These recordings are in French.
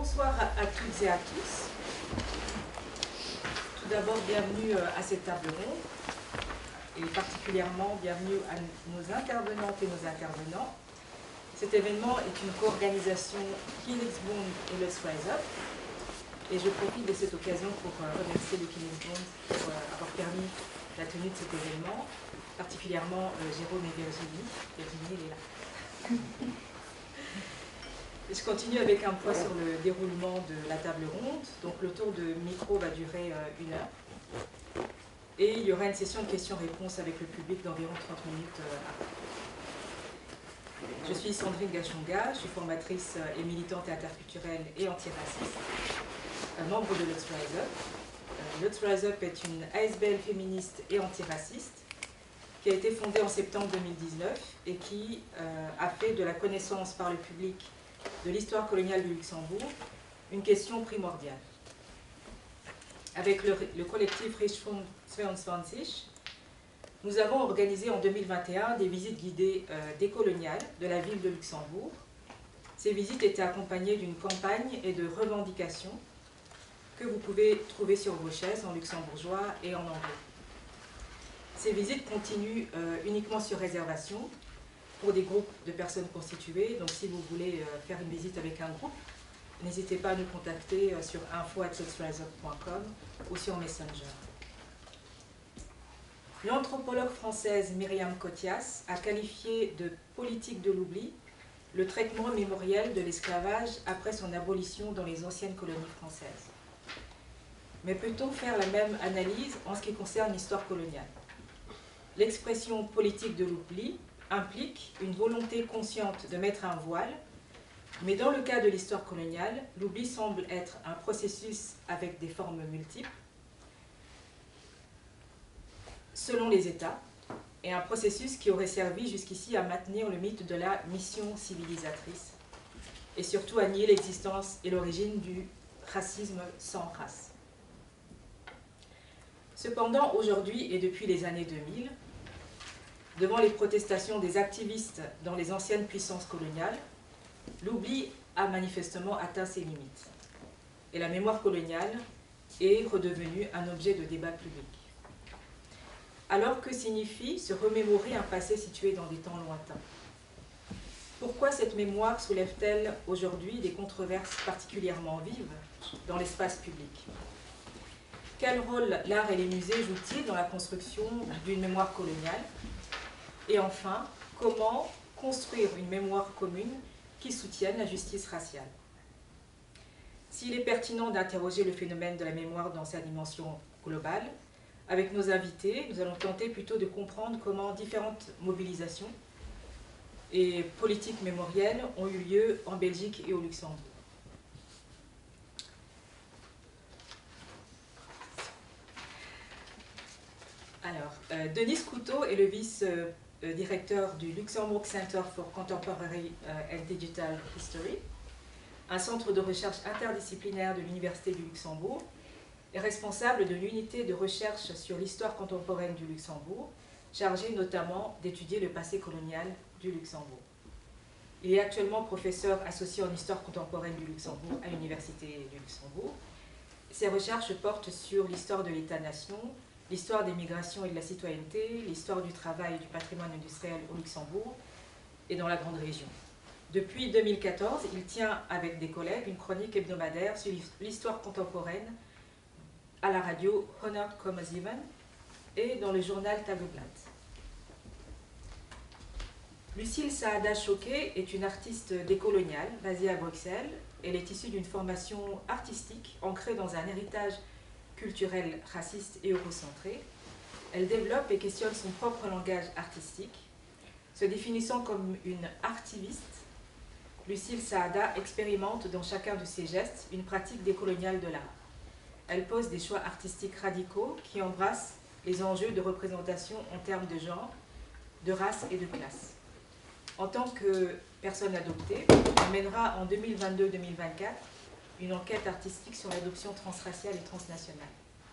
bonsoir à toutes et à tous. Tout d'abord, bienvenue à cette table ronde et particulièrement bienvenue à nos intervenantes et nos intervenants. Cet événement est une co-organisation Kinex-Bund et Let's Rise Up. Et je profite de cette occasion pour remercier le Kinex-Bund pour avoir permis la tenue de cet événement, particulièrement Jérôme et Virginie. Virginie, elle est là. Je continue avec un point sur le déroulement de la table ronde. Donc le tour de micro va durer 1 heure. Et il y aura une session de questions-réponses avec le public d'environ 30 minutes après. Je suis Sandrine Gachonga, je suis formatrice et militante interculturelle et antiraciste, membre de Let's Rise Up. Let's Rise Up est une ASBL féministe et antiraciste qui a été fondée en septembre 2019 et qui a fait de la connaissance par le public de l'histoire coloniale du Luxembourg une question primordiale. Avec le collectif Richtfunk 22, nous avons organisé en 2021 des visites guidées décoloniales de la ville de Luxembourg. Ces visites étaient accompagnées d'une campagne et de revendications que vous pouvez trouver sur vos chaises en luxembourgeois et en anglais. Ces visites continuent uniquement sur réservation pour des groupes de personnes constituées. Donc si vous voulez faire une visite avec un groupe, n'hésitez pas à nous contacter sur info@letsriseup.com ou sur Messenger. L'anthropologue française Myriam Cothias a qualifié de politique de l'oubli le traitement mémoriel de l'esclavage après son abolition dans les anciennes colonies françaises. Mais peut-on faire la même analyse en ce qui concerne l'histoire coloniale? L'expression politique de l'oubli implique une volonté consciente de mettre un voile, mais dans le cas de l'histoire coloniale, l'oubli semble être un processus avec des formes multiples, selon les États, et un processus qui aurait servi jusqu'ici à maintenir le mythe de la mission civilisatrice, et surtout à nier l'existence et l'origine du racisme sans race. Cependant, aujourd'hui et depuis les années 2000, devant les protestations des activistes dans les anciennes puissances coloniales, l'oubli a manifestement atteint ses limites. Et la mémoire coloniale est redevenue un objet de débat public. Alors, que signifie se remémorer un passé situé dans des temps lointains? Pourquoi cette mémoire soulève-t-elle aujourd'hui des controverses particulièrement vives dans l'espace public? Quel rôle l'art et les musées jouent-ils dans la construction d'une mémoire coloniale? Et enfin, comment construire une mémoire commune qui soutienne la justice raciale? S'il est pertinent d'interroger le phénomène de la mémoire dans sa dimension globale, avec nos invités, nous allons tenter plutôt de comprendre comment différentes mobilisations et politiques mémorielles ont eu lieu en Belgique et au Luxembourg. Alors, Denis Couteau est le vice-directeur du Luxembourg Center for Contemporary and Digital History, un centre de recherche interdisciplinaire de l'Université du Luxembourg, est responsable de l'unité de recherche sur l'histoire contemporaine du Luxembourg, chargée notamment d'étudier le passé colonial du Luxembourg. Il est actuellement professeur associé en histoire contemporaine du Luxembourg à l'Université du Luxembourg. Ses recherches portent sur l'histoire de l'État-nation, l'histoire des migrations et de la citoyenneté, l'histoire du travail et du patrimoine industriel au Luxembourg et dans la grande région. Depuis 2014, il tient avec des collègues une chronique hebdomadaire sur l'histoire contemporaine à la radio 100,7 et dans le journal Tageblatt. Lucille Saada Choquet est une artiste décoloniale basée à Bruxelles. Elle est issue d'une formation artistique ancrée dans un héritage culturel raciste et eurocentré. Elle développe et questionne son propre langage artistique. Se définissant comme une artiviste, Lucille Saada expérimente dans chacun de ses gestes une pratique décoloniale de l'art. Elle pose des choix artistiques radicaux qui embrassent les enjeux de représentation en termes de genre, de race et de classe. En tant que personne adoptée, elle mènera en 2022-2024 une enquête artistique sur l'adoption transraciale et transnationale.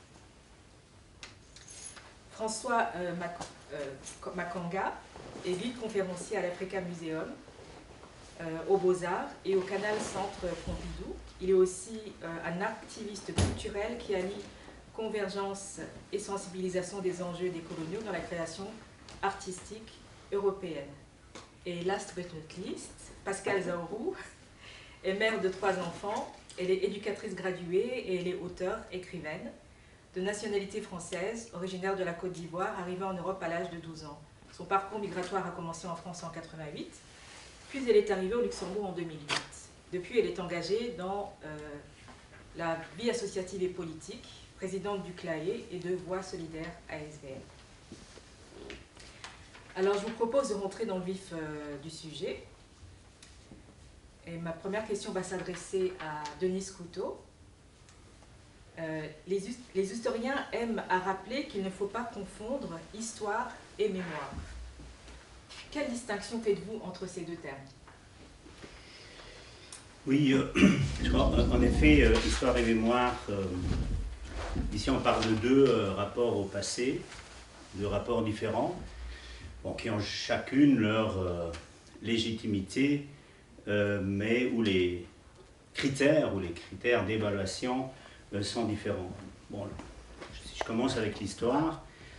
François Makanga est guide-conférencier à l'Africa Museum, aux Beaux-Arts et au Canal Centre Pompidou. Il est aussi un activiste culturel qui allie convergence et sensibilisation des enjeux des coloniaux dans la création artistique européenne. Et last but not least, Pascale Zaorou est mère de 3 enfants, elle est éducatrice graduée et elle est auteure, écrivaine, de nationalité française, originaire de la Côte d'Ivoire, arrivée en Europe à l'âge de 12 ans. Son parcours migratoire a commencé en France en 88, puis elle est arrivée au Luxembourg en 2008. Depuis, elle est engagée dans la vie associative et politique, présidente du CLAE et de Voix solidaires ASBL. Alors, je vous propose de rentrer dans le vif du sujet. Et ma première question va s'adresser à Denise Couteau. Les historiens aiment à rappeler qu'il ne faut pas confondre histoire et mémoire. Quelle distinction faites-vous entre ces deux termes? Oui, en effet, histoire et mémoire, ici on parle de deux rapports au passé, deux rapports différents, bon, qui ont chacune leur légitimité, mais où les critères d'évaluation sont différents. Bon, si je commence avec l'histoire,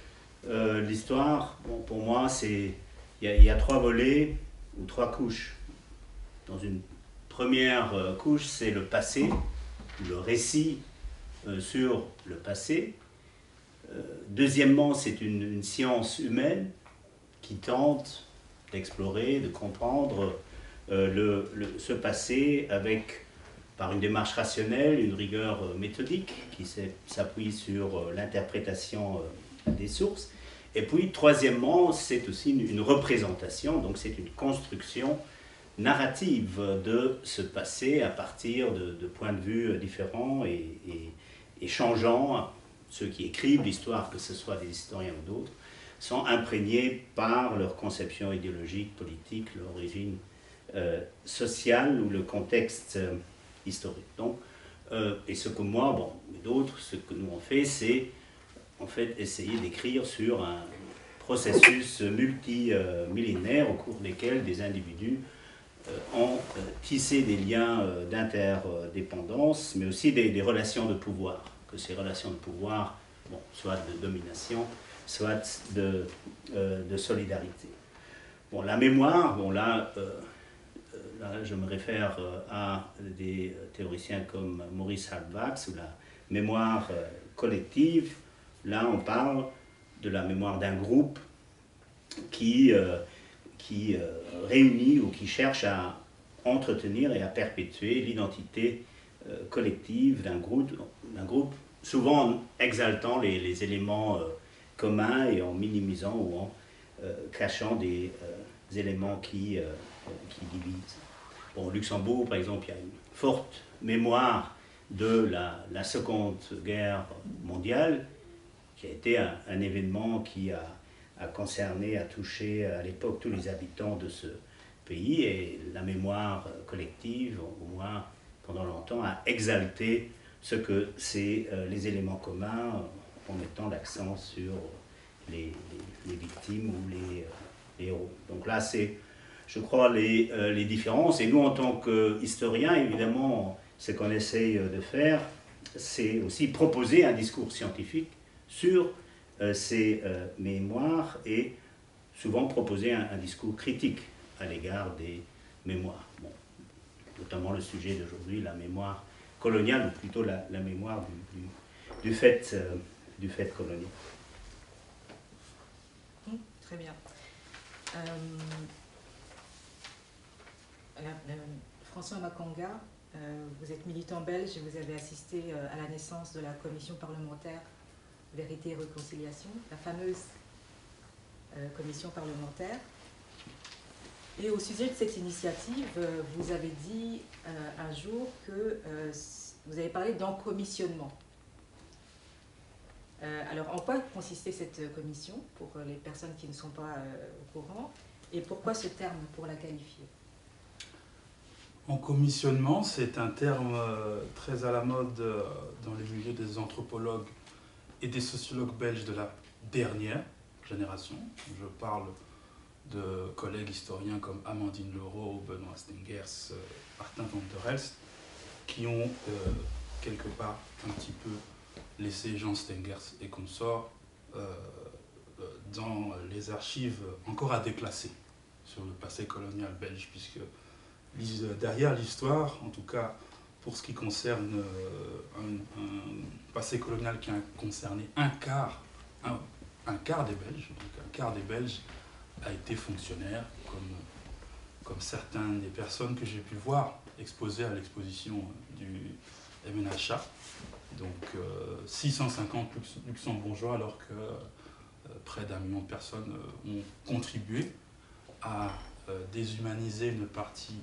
bon, pour moi, il y a 3 volets ou 3 couches. Dans une première couche, c'est le passé, le récit sur le passé. Deuxièmement, c'est une science humaine qui tente d'explorer, de comprendre ce passé par une démarche rationnelle, une rigueur méthodique qui s'appuie sur l'interprétation des sources. Et puis, troisièmement, c'est aussi une représentation, donc c'est une construction narrative de ce passé à partir de points de vue différents et changeants. Ceux qui écrivent l'histoire, que ce soit des historiens ou d'autres, sont imprégnés par leur conception idéologique, politique, leur origine sociale ou le contexte historique. Donc, et ce que moi, bon, et d'autres, ce que nous on fait, c'est en fait essayer d'écrire sur un processus multimillénaire au cours desquels des individus ont tissé des liens d'interdépendance, mais aussi des relations de pouvoir, que ces relations de pouvoir, bon, soit de domination, soit de solidarité. Bon, la mémoire, bon là je me réfère à des théoriciens comme Maurice Halbwachs, ou la mémoire collective. Là, on parle de la mémoire d'un groupe qui réunit ou qui cherche à entretenir et à perpétuer l'identité collective d'un groupe, souvent en exaltant les éléments communs et en minimisant ou en cachant des éléments qui divisent. Bon, au Luxembourg, par exemple, il y a une forte mémoire de la Seconde Guerre mondiale, qui a été un événement qui a concerné, a touché à l'époque tous les habitants de ce pays, et la mémoire collective, au moins pendant longtemps, a exalté ce que c'est les éléments communs, en mettant l'accent sur les victimes ou les héros. Donc là, c'est, je crois, les différences. Et nous, en tant qu'historiens, évidemment, ce qu'on essaye de faire, c'est aussi proposer un discours scientifique sur ces mémoires et souvent proposer un discours critique à l'égard des mémoires. Bon, notamment le sujet d'aujourd'hui, la mémoire coloniale, ou plutôt la mémoire du fait colonial. Très bien. François Makanga, vous êtes militant belge et vous avez assisté à la naissance de la commission parlementaire Vérité et Réconciliation, la fameuse commission parlementaire. Et au sujet de cette initiative, vous avez dit un jour que vous avez parlé d'encommissionnement. Alors, en quoi consistait cette commission, pour les personnes qui ne sont pas au courant, et pourquoi ce terme pour la qualifier? Encommissionnement, c'est un terme très à la mode dans les milieux des anthropologues et des sociologues belges de la dernière génération. Je parle de collègues historiens comme Amandine Leroux, Benoît Stengers, Martin van der Elst, qui ont quelque part un petit peu laissé Jean Stengers et consorts dans les archives encore à déclasser sur le passé colonial belge, puisque derrière l'histoire, en tout cas pour ce qui concerne un passé colonial qui a concerné un quart des Belges, donc un quart des Belges a été fonctionnaire, comme certaines des personnes que j'ai pu voir exposées à l'exposition du MNHA. Donc 650 luxembourgeois, alors que près d'1 million de personnes ont contribué à déshumaniser une partie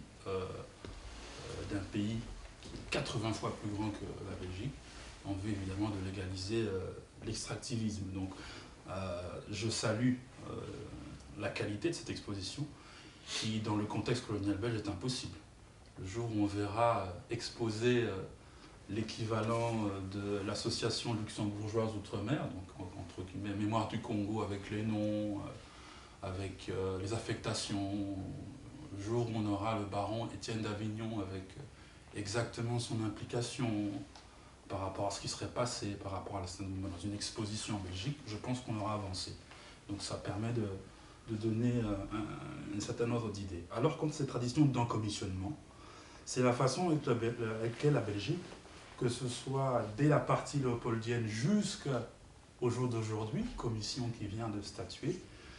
d'un pays qui est 80 fois plus grand que la Belgique, en vue évidemment de légaliser l'extractivisme. Donc je salue la qualité de cette exposition qui, dans le contexte colonial belge, est impossible. Le jour où on verra exposer l'équivalent de l'association luxembourgeoise Outre-mer, donc entre guillemets Mémoire du Congo, avec les noms, avec les affectations, le jour où on aura le baron Étienne d'Avignon avec exactement son implication par rapport à ce qui serait passé, par rapport à dans une exposition en Belgique, je pense qu'on aura avancé. Donc ça permet de donner un certain ordre d'idées. Alors contre ces traditions d'encommissionnement, c'est la façon avec laquelle la Belgique, que ce soit dès la partie léopoldienne jusqu'au jour d'aujourd'hui, commission qui vient de statuer,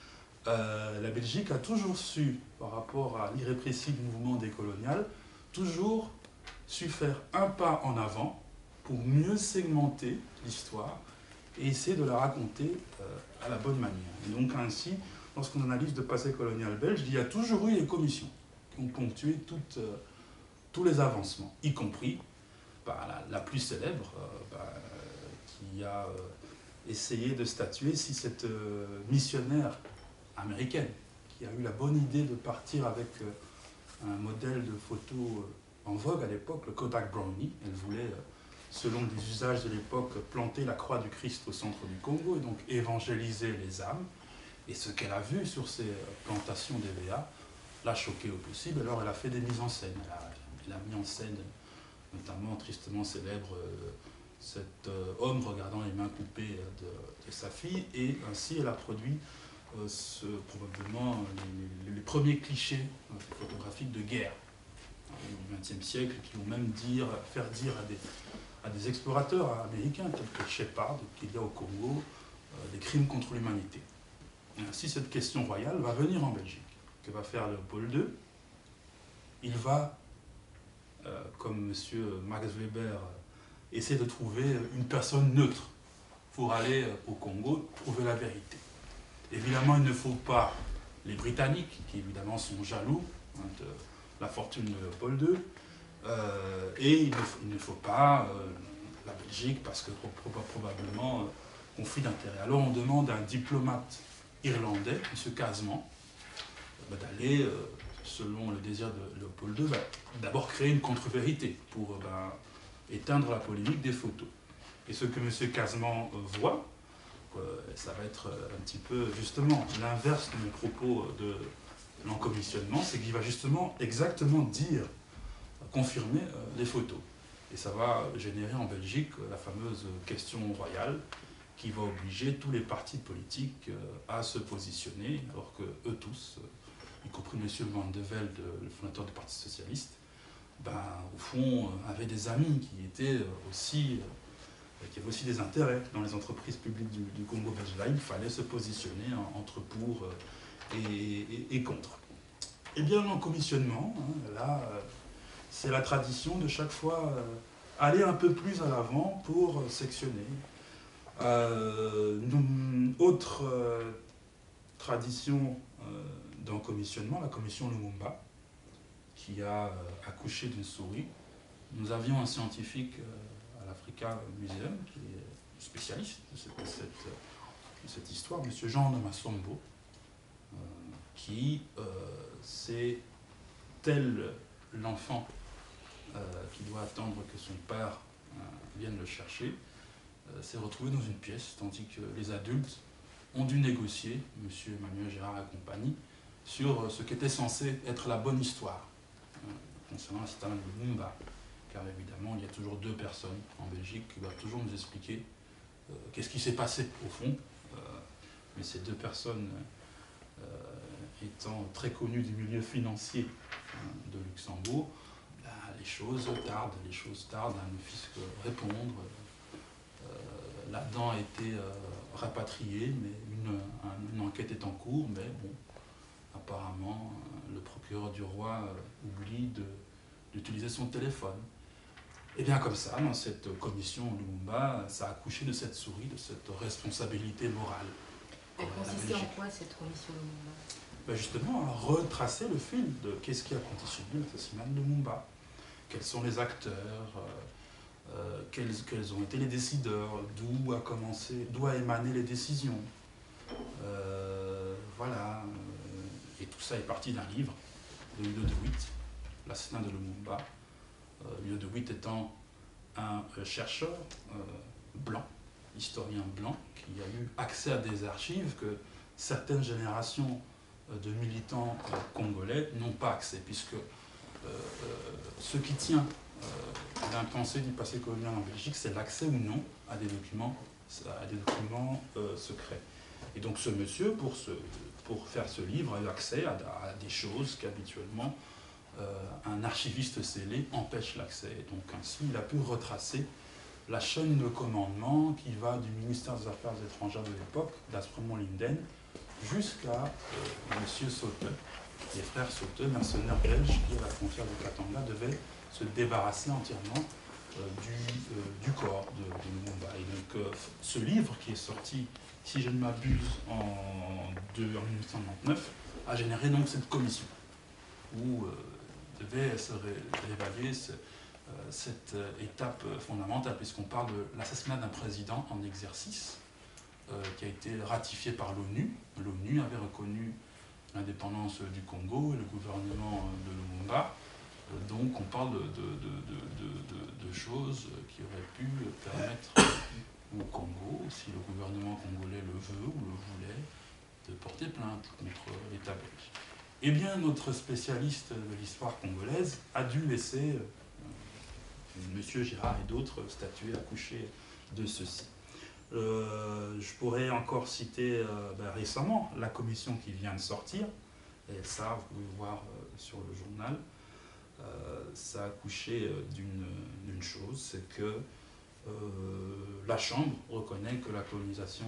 la Belgique a toujours su, par rapport à l'irrépressible mouvement décolonial, toujours su faire un pas en avant pour mieux segmenter l'histoire et essayer de la raconter à la bonne manière. Et donc ainsi, lorsqu'on analyse le passé colonial belge, il y a toujours eu les commissions qui ont ponctué tous les avancements, y compris la plus célèbre, qui a essayé de statuer si cette missionnaire américaine, qui a eu la bonne idée de partir avec un modèle de photo en vogue à l'époque, le Kodak Brownie, elle voulait, selon les usages de l'époque, planter la croix du Christ au centre du Congo et donc évangéliser les âmes. Et ce qu'elle a vu sur ces plantations d'EVA l'a choquée au possible. Alors elle a fait des mises en scène. Elle a mis en scène, notamment tristement célèbre, cet homme regardant les mains coupées de sa fille. Et ainsi elle a produit probablement les premiers clichés photographiques de guerre du XXe siècle, qui vont même faire dire à des explorateurs américains tels que Shepard, qu'il y a au Congo, des crimes contre l'humanité. Ainsi, cette question royale va venir en Belgique. Que va faire Léopold II? Il va, comme M. Max Weber, essayer de trouver une personne neutre pour aller au Congo trouver la vérité. Évidemment, il ne faut pas les Britanniques, qui évidemment sont jaloux de la fortune de Léopold II, et il ne faut pas la Belgique, parce que probablement conflit d'intérêts. Alors on demande à un diplomate irlandais, M. Casement, d'aller, selon le désir de Léopold II, d'abord créer une contre-vérité pour éteindre la polémique des photos. Et ce que M. Casement voit, ça va être un petit peu justement l'inverse de mon propos de l'encommissionnement, c'est qu'il va justement exactement confirmer les photos. Et ça va générer en Belgique la fameuse question royale qui va obliger tous les partis politiques à se positionner, alors que eux tous, y compris M. Van de Velde, le fondateur du Parti Socialiste, au fond, avaient des amis qui avaient aussi des intérêts dans les entreprises publiques du Congo belge. Là, il fallait se positionner entre pour et contre. Eh bien, l'encommissionnement, là, c'est la tradition de chaque fois aller un peu plus à l'avant pour sectionner. Autre tradition d'encommissionnement, la commission Lumumba, qui a accouché d'une souris. Nous avions un scientifique à l'Africa Museum qui est spécialiste de cette histoire, M. Jean Nomasombo, qui, c'est tel l'enfant qui doit attendre que son père vienne le chercher, s'est retrouvé dans une pièce, tandis que les adultes ont dû négocier, M. Emmanuel Gérard et compagnie, sur ce qu'était censé être la bonne histoire concernant la citadelle de Lumumba. car évidemment, il y a toujours deux personnes en Belgique qui doivent toujours nous expliquer qu'est-ce qui s'est passé au fond. Mais ces deux personnes étant très connues du milieu financier de Luxembourg, les choses tardent à ne fût-ce que répondre. L'Adam a été rapatrié, mais une enquête est en cours, mais bon, apparemment, le procureur du roi oublie d'utiliser son téléphone. Et bien comme ça, dans cette commission Lumumba, ça a accouché de cette souris, de cette responsabilité morale. Elle consistait en quoi cette commission Lumumba? Ben justement, à retracer le fil de qu'est-ce qui a conditionné l'assassinat de Lumumba. Quels sont les acteurs, quels ont été les décideurs, d'où a émané les décisions. Voilà. Et tout ça est parti d'un livre de Leo de Witt, L'assassinat de Lumumba. Leo de Witt étant un chercheur blanc, historien blanc, qui a eu accès à des archives que certaines générations de militants congolais n'ont pas accès, puisque ce qui tient d'un pensée du passé colonial en Belgique, c'est l'accès ou non à des documents secrets. Et donc ce monsieur, pour faire ce livre, a eu accès à des choses qu'habituellement un archiviste scellé empêche l'accès. Et donc ainsi, il a pu retracer la chaîne de commandement qui va du ministère des Affaires étrangères de l'époque, d'Aspremont Linden, jusqu'à M. Sauteux, les frères Sauteux, mercenaires belges, qui à la frontière du Katanga devaient se débarrasser entièrement du corps de Lumumba. Et donc ce livre qui est sorti, si je ne m'abuse, en 1999, a généré donc cette commission où devait se réévaluer cette étape fondamentale, puisqu'on parle de l'assassinat d'un président en exercice qui a été ratifié par l'ONU. L'ONU avait reconnu l'indépendance du Congo et le gouvernement de Lumumba. Donc on parle de choses qui auraient pu permettre au Congo, si le gouvernement congolais le veut ou le voulait, de porter plainte contre l'État belge. Eh bien, notre spécialiste de l'histoire congolaise a dû laisser M. Girard et d'autres statuer accoucher de ceci. Je pourrais encore citer récemment la commission qui vient de sortir, et ça, vous pouvez voir sur le journal. Ça a accouché d'une chose, c'est que la Chambre reconnaît que la colonisation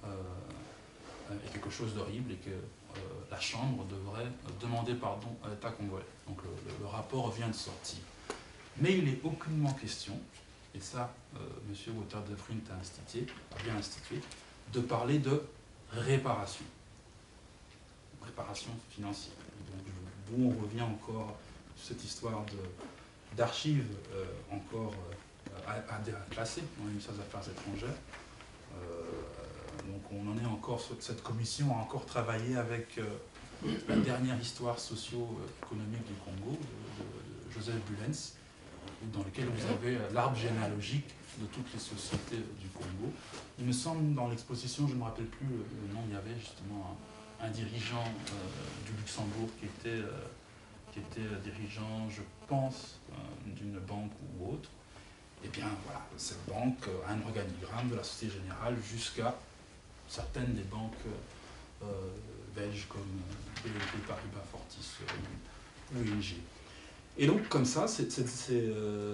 est quelque chose d'horrible et que la Chambre devrait demander pardon à l'État congolais. Donc le rapport vient de sortir. Mais il n'est aucunement question, et ça, M. Wouter de Vriend a bien institué, de parler de réparation. Réparation financière. Donc, on revient encore sur cette histoire d'archives encore à classer dans le ministère des Affaires étrangères. Donc on en est encore sur cette commission a encore travaillé avec la dernière histoire socio-économique du Congo de Joseph Bulens, dans lequel vous avez l'arbre généalogique de toutes les sociétés du Congo. Il me semble, dans l'exposition, je ne me rappelle plus le nom, il y avait justement un dirigeant du Luxembourg qui était dirigeant, je pense, d'une banque ou autre. Et bien voilà, cette banque a un organigramme de la Société Générale jusqu'à certaines des banques belges comme BNP Paribas, Fortis, l'UNG. Et donc comme ça, ces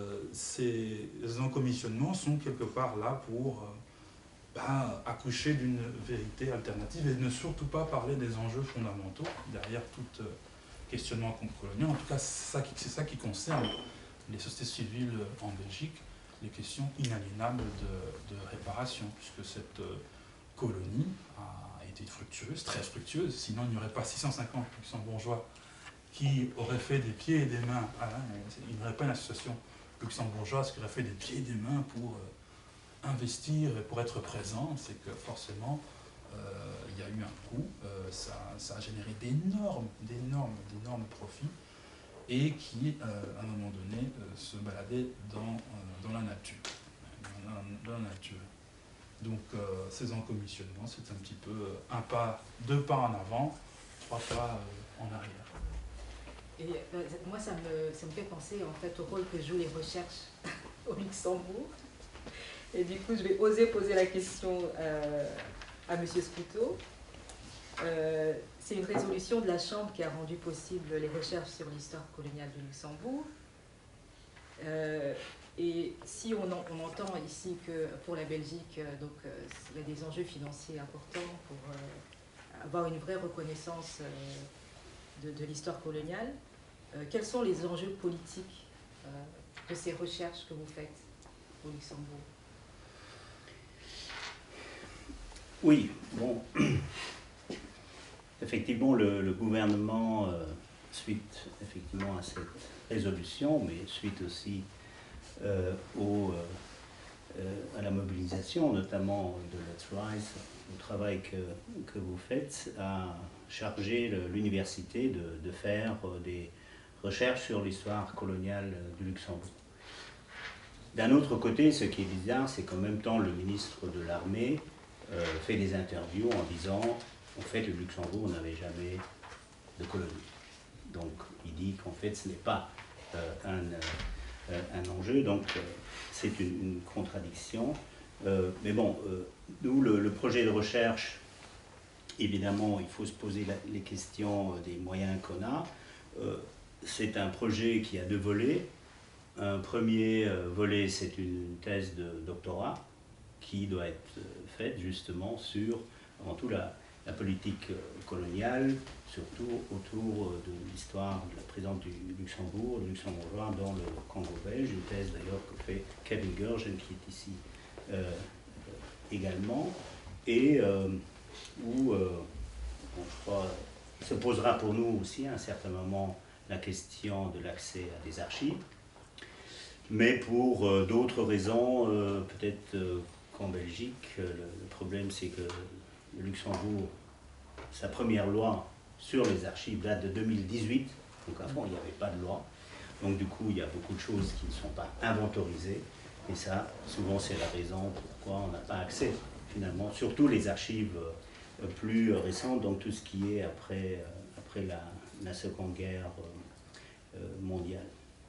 encommissionnements sont quelque part là pour accoucher d'une vérité alternative et ne surtout pas parler des enjeux fondamentaux derrière tout questionnement colonial. En tout cas, c'est ça qui concerne les sociétés civiles en Belgique, les questions inaliénables de réparation, puisque cette colonie a été fructueuse, très fructueuse, sinon il n'y aurait pas 650 luxembourgeois qui auraient fait des pieds et des mains. Il n'y aurait pas une association luxembourgeoise qui aurait fait des pieds et des mains pour investir et pour être présent. C'est que forcément, il y a eu un coût, ça a généré d'énormes profits et qui, à un moment donné, se baladaient dans la nature. Dans la nature. Donc, ces encommissionnements, c'est un petit peu deux pas en avant, trois pas en arrière. Et moi, ça me fait penser en fait au rôle que jouent les recherches au Luxembourg. Et du coup, je vais oser poser la question à M. Scuto. C'est une résolution de la Chambre qui a rendu possible les recherches sur l'histoire coloniale du Luxembourg. Et si on entend ici que pour la Belgique, il y a des enjeux financiers importants pour avoir une vraie reconnaissance de l'histoire coloniale, quels sont les enjeux politiques de ces recherches que vous faites au Luxembourg? Oui, bon, effectivement, le gouvernement, suite effectivement à cette résolution, mais suite aussi à la mobilisation, notamment de Let's Rise, au travail que vous faites, a chargé l'université de faire des recherches sur l'histoire coloniale du Luxembourg. D'un autre côté, ce qui est bizarre, c'est qu'en même temps, le ministre de l'Armée fait des interviews en disant en fait, le Luxembourg n'avait jamais de colonie. Donc, il dit qu'en fait, ce n'est pas un enjeu, donc c'est une contradiction. Mais bon, nous, le projet de recherche, évidemment, il faut se poser les questions des moyens qu'on a. C'est un projet qui a deux volets. Un premier volet, c'est une thèse de doctorat qui doit être faite justement sur, avant tout, la politique coloniale, surtout autour de l'histoire de la présence du Luxembourg, le luxembourgeois dans le Congo belge, une thèse d'ailleurs que fait Kevin Gergen qui est ici également, et où, je crois, se posera pour nous aussi à un certain moment la question de l'accès à des archives, mais pour d'autres raisons, peut-être qu'en Belgique, le problème c'est que le Luxembourg, sa première loi sur les archives date de 2018, donc avant il n'y avait pas de loi, donc du coup il y a beaucoup de choses qui ne sont pas inventorisées, et ça souvent c'est la raison pourquoi on n'a pas accès finalement, surtout les archives plus récentes, donc tout ce qui est après la Seconde Guerre mondiale.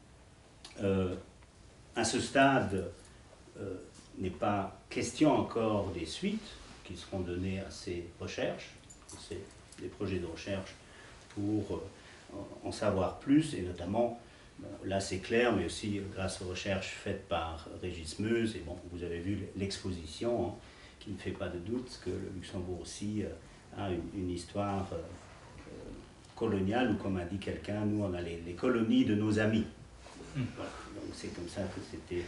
À ce stade, n'est pas question encore des suites qui seront données à ces recherches. C'est des projets de recherche pour en savoir plus, et notamment, là c'est clair, mais aussi grâce aux recherches faites par Régis Meuse, et bon, vous avez vu l'exposition, hein, qui ne fait pas de doute que le Luxembourg aussi a une histoire coloniale, ou comme a dit quelqu'un, nous on a les colonies de nos amis. Voilà. Donc c'est comme ça que c'était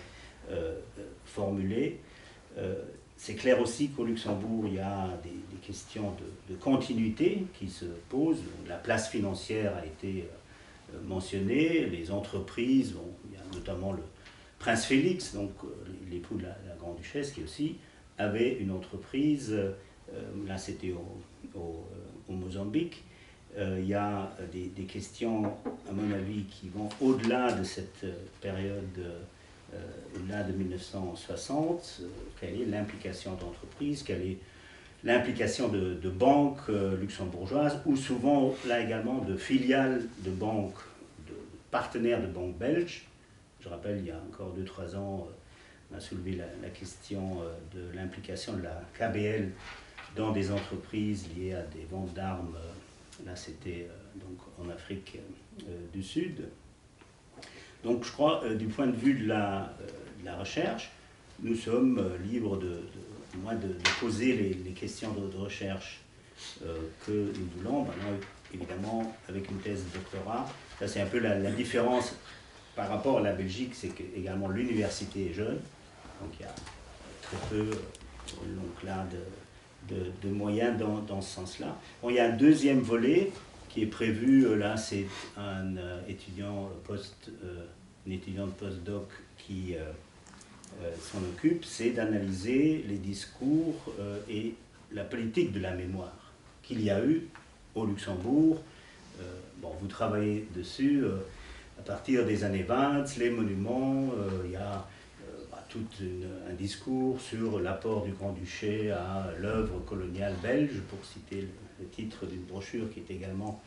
formulé. C'est clair aussi qu'au Luxembourg, il y a des questions de continuité qui se posent. La place financière a été mentionnée, les entreprises, bon, il y a notamment le prince Félix, donc l'époux de la grande-duchesse, qui aussi avait une entreprise, là c'était au Mozambique. Il y a des questions, à mon avis, qui vont au-delà de cette période, au-delà de 1960. Quelle est l'implication d'entreprises, quelle est l'implication de banques luxembourgeoises, ou souvent, là également, de filiales de banques, de partenaires de banques belges. Je rappelle, il y a encore 2-3 ans, on a soulevé la question de l'implication de la KBL dans des entreprises liées à des ventes d'armes. Là, c'était donc en Afrique du Sud. Donc, je crois, du point de vue de la recherche, nous sommes libres de poser les questions de recherche que nous voulons. Maintenant, évidemment, avec une thèse de doctorat, ça c'est un peu la différence par rapport à la Belgique, c'est que également l'université est jeune, donc il y a très peu donc là, de moyens dans ce sens-là. Bon, il y a un deuxième volet qui est prévu, là c'est un étudiant une étudiante post-doc qui s'en occupe, c'est d'analyser les discours et la politique de la mémoire qu'il y a eu au Luxembourg. Bon, vous travaillez dessus, à partir des années 20, les monuments, il y a tout un discours sur l'apport du Grand-Duché à l'œuvre coloniale belge, pour citer le titre d'une brochure qui est également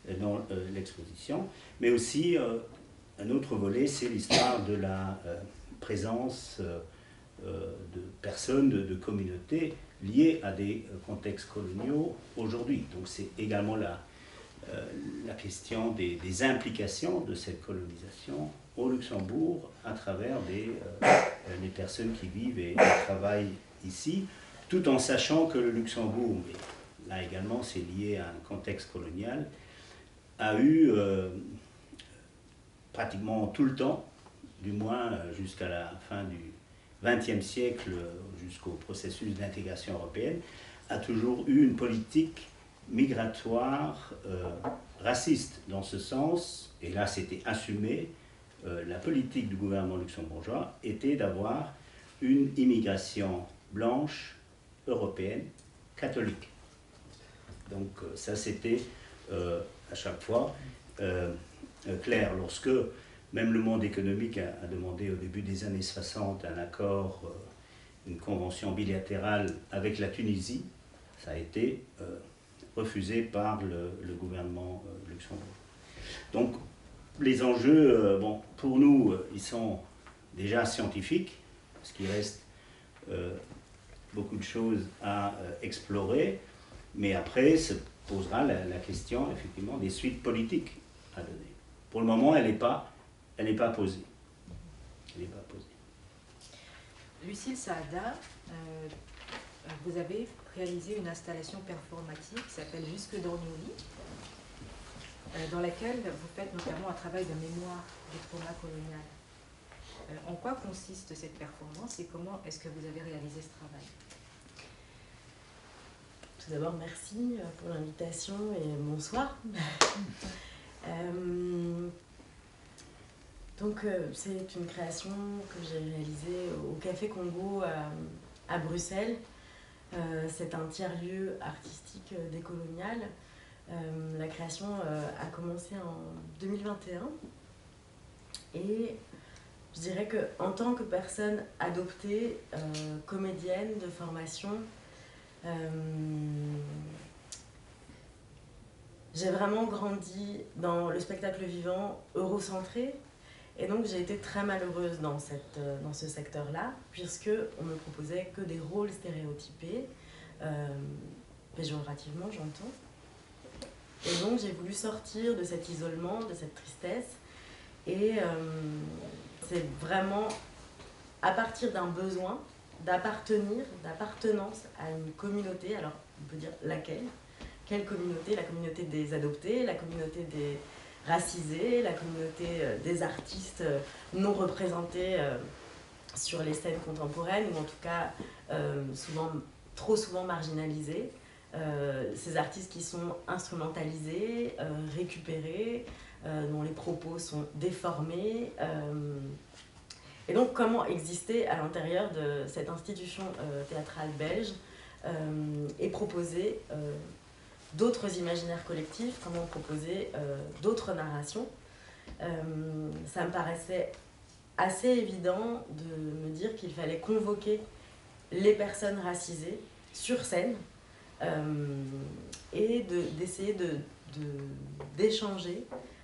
dans l'exposition, mais aussi un autre volet, c'est l'histoire de la présence de personnes, de communautés liées à des contextes coloniaux aujourd'hui. Donc c'est également la question des implications de cette colonisation au Luxembourg à travers les personnes qui vivent et travaillent ici, tout en sachant que le Luxembourg, mais là également c'est lié à un contexte colonial, a eu pratiquement tout le temps, du moins jusqu'à la fin du XXe siècle, jusqu'au processus d'intégration européenne, a toujours eu une politique migratoire raciste dans ce sens, et là c'était assumé. La politique du gouvernement luxembourgeois était d'avoir une immigration blanche, européenne, catholique. Donc ça c'était à chaque fois clair. Lorsque même le monde économique a demandé au début des années 60 un accord, une convention bilatérale avec la Tunisie, ça a été refusé par le gouvernement luxembourgeois. Donc les enjeux, bon, pour nous, ils sont déjà scientifiques, parce qu'il reste beaucoup de choses à explorer, mais après se posera la question, effectivement, des suites politiques à donner. Pour le moment, elle n'est pas posée. Elle n'est pas posée. Lucille Saada, vous avez réalisé une installation performative qui s'appelle Jusque dans nos vies, dans laquelle vous faites notamment un travail de mémoire du trauma colonial. En quoi consiste cette performance et comment est-ce que vous avez réalisé ce travail? Tout d'abord, merci pour l'invitation et bonsoir. Donc, c'est une création que j'ai réalisée au Café Congo à Bruxelles. C'est un tiers-lieu artistique décolonial. La création a commencé en 2021 et je dirais qu'en tant que personne adoptée, comédienne de formation, j'ai vraiment grandi dans le spectacle vivant eurocentré et donc j'ai été très malheureuse dans ce secteur-là puisque on me proposait que des rôles stéréotypés, péjorativement j'entends. Et donc j'ai voulu sortir de cet isolement, de cette tristesse. Et c'est vraiment à partir d'un besoin d'appartenance à une communauté. Alors on peut dire laquelle? Quelle communauté? La communauté des adoptés, la communauté des racisés, la communauté des artistes non représentés sur les scènes contemporaines, ou en tout cas trop souvent marginalisés. Ces artistes qui sont instrumentalisés, récupérés, dont les propos sont déformés. Et donc, comment exister à l'intérieur de cette institution théâtrale belge et proposer d'autres imaginaires collectifs, comment proposer d'autres narrations. Ça me paraissait assez évident de me dire qu'il fallait convoquer les personnes racisées sur scène, et d'essayer d'échanger